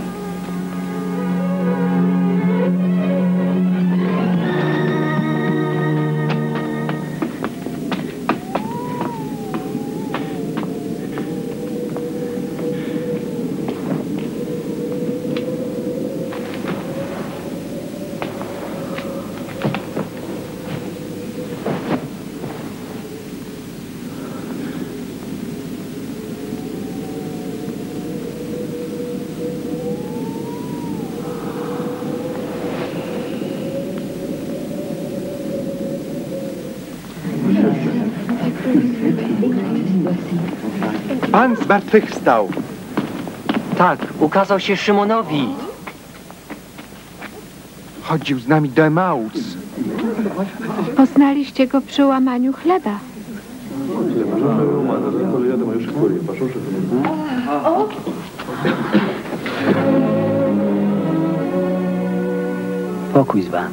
Pan zmartwychwstał. Tak, ukazał się Szymonowi. Chodził z nami do Emaus. Poznaliście go przy łamaniu chleba. Pokój z wami.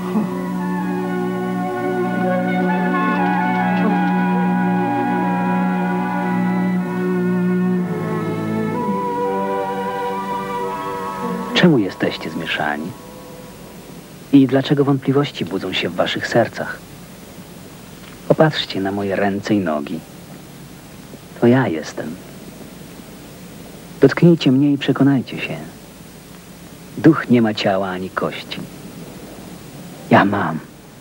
Czemu jesteście zmieszani? I dlaczego wątpliwości budzą się w waszych sercach? Popatrzcie na moje ręce i nogi. To ja jestem. Dotknijcie mnie i przekonajcie się. Duch nie ma ciała ani kości. Ja mam.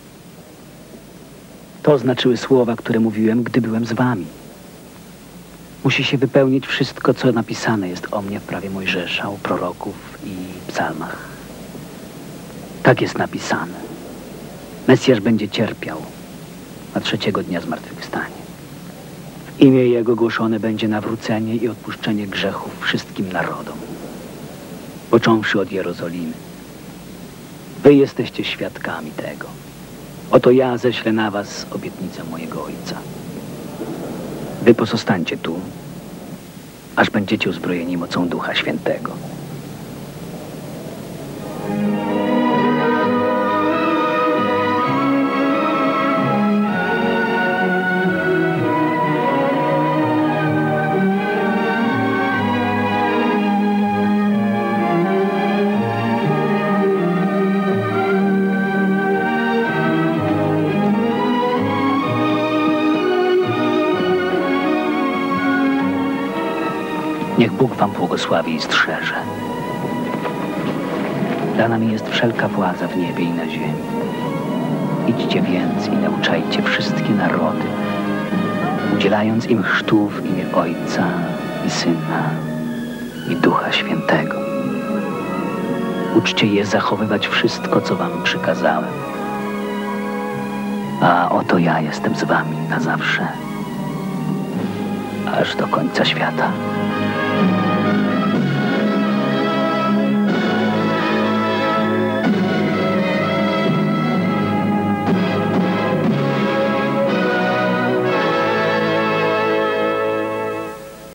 To znaczyły słowa, które mówiłem, gdy byłem z wami. Musi się wypełnić wszystko, co napisane jest o mnie w prawie Mojżesza, u proroków i psalmach. Tak jest napisane. Mesjasz będzie cierpiał, a 3. dnia zmartwychwstanie. W imię Jego głoszone będzie nawrócenie i odpuszczenie grzechów wszystkim narodom, począwszy od Jerozolimy. Wy jesteście świadkami tego. Oto ja ześlę na was obietnicę mojego Ojca. Wy pozostańcie tu, aż będziecie uzbrojeni mocą Ducha Świętego. Niech Bóg wam błogosławi i strzeże. Dana mi jest wszelka władza w niebie i na ziemi. Idźcie więc i nauczajcie wszystkie narody, udzielając im chrztu w imię Ojca i Syna i Ducha Świętego. Uczcie je zachowywać wszystko, co wam przykazałem. A oto ja jestem z wami na zawsze, aż do końca świata.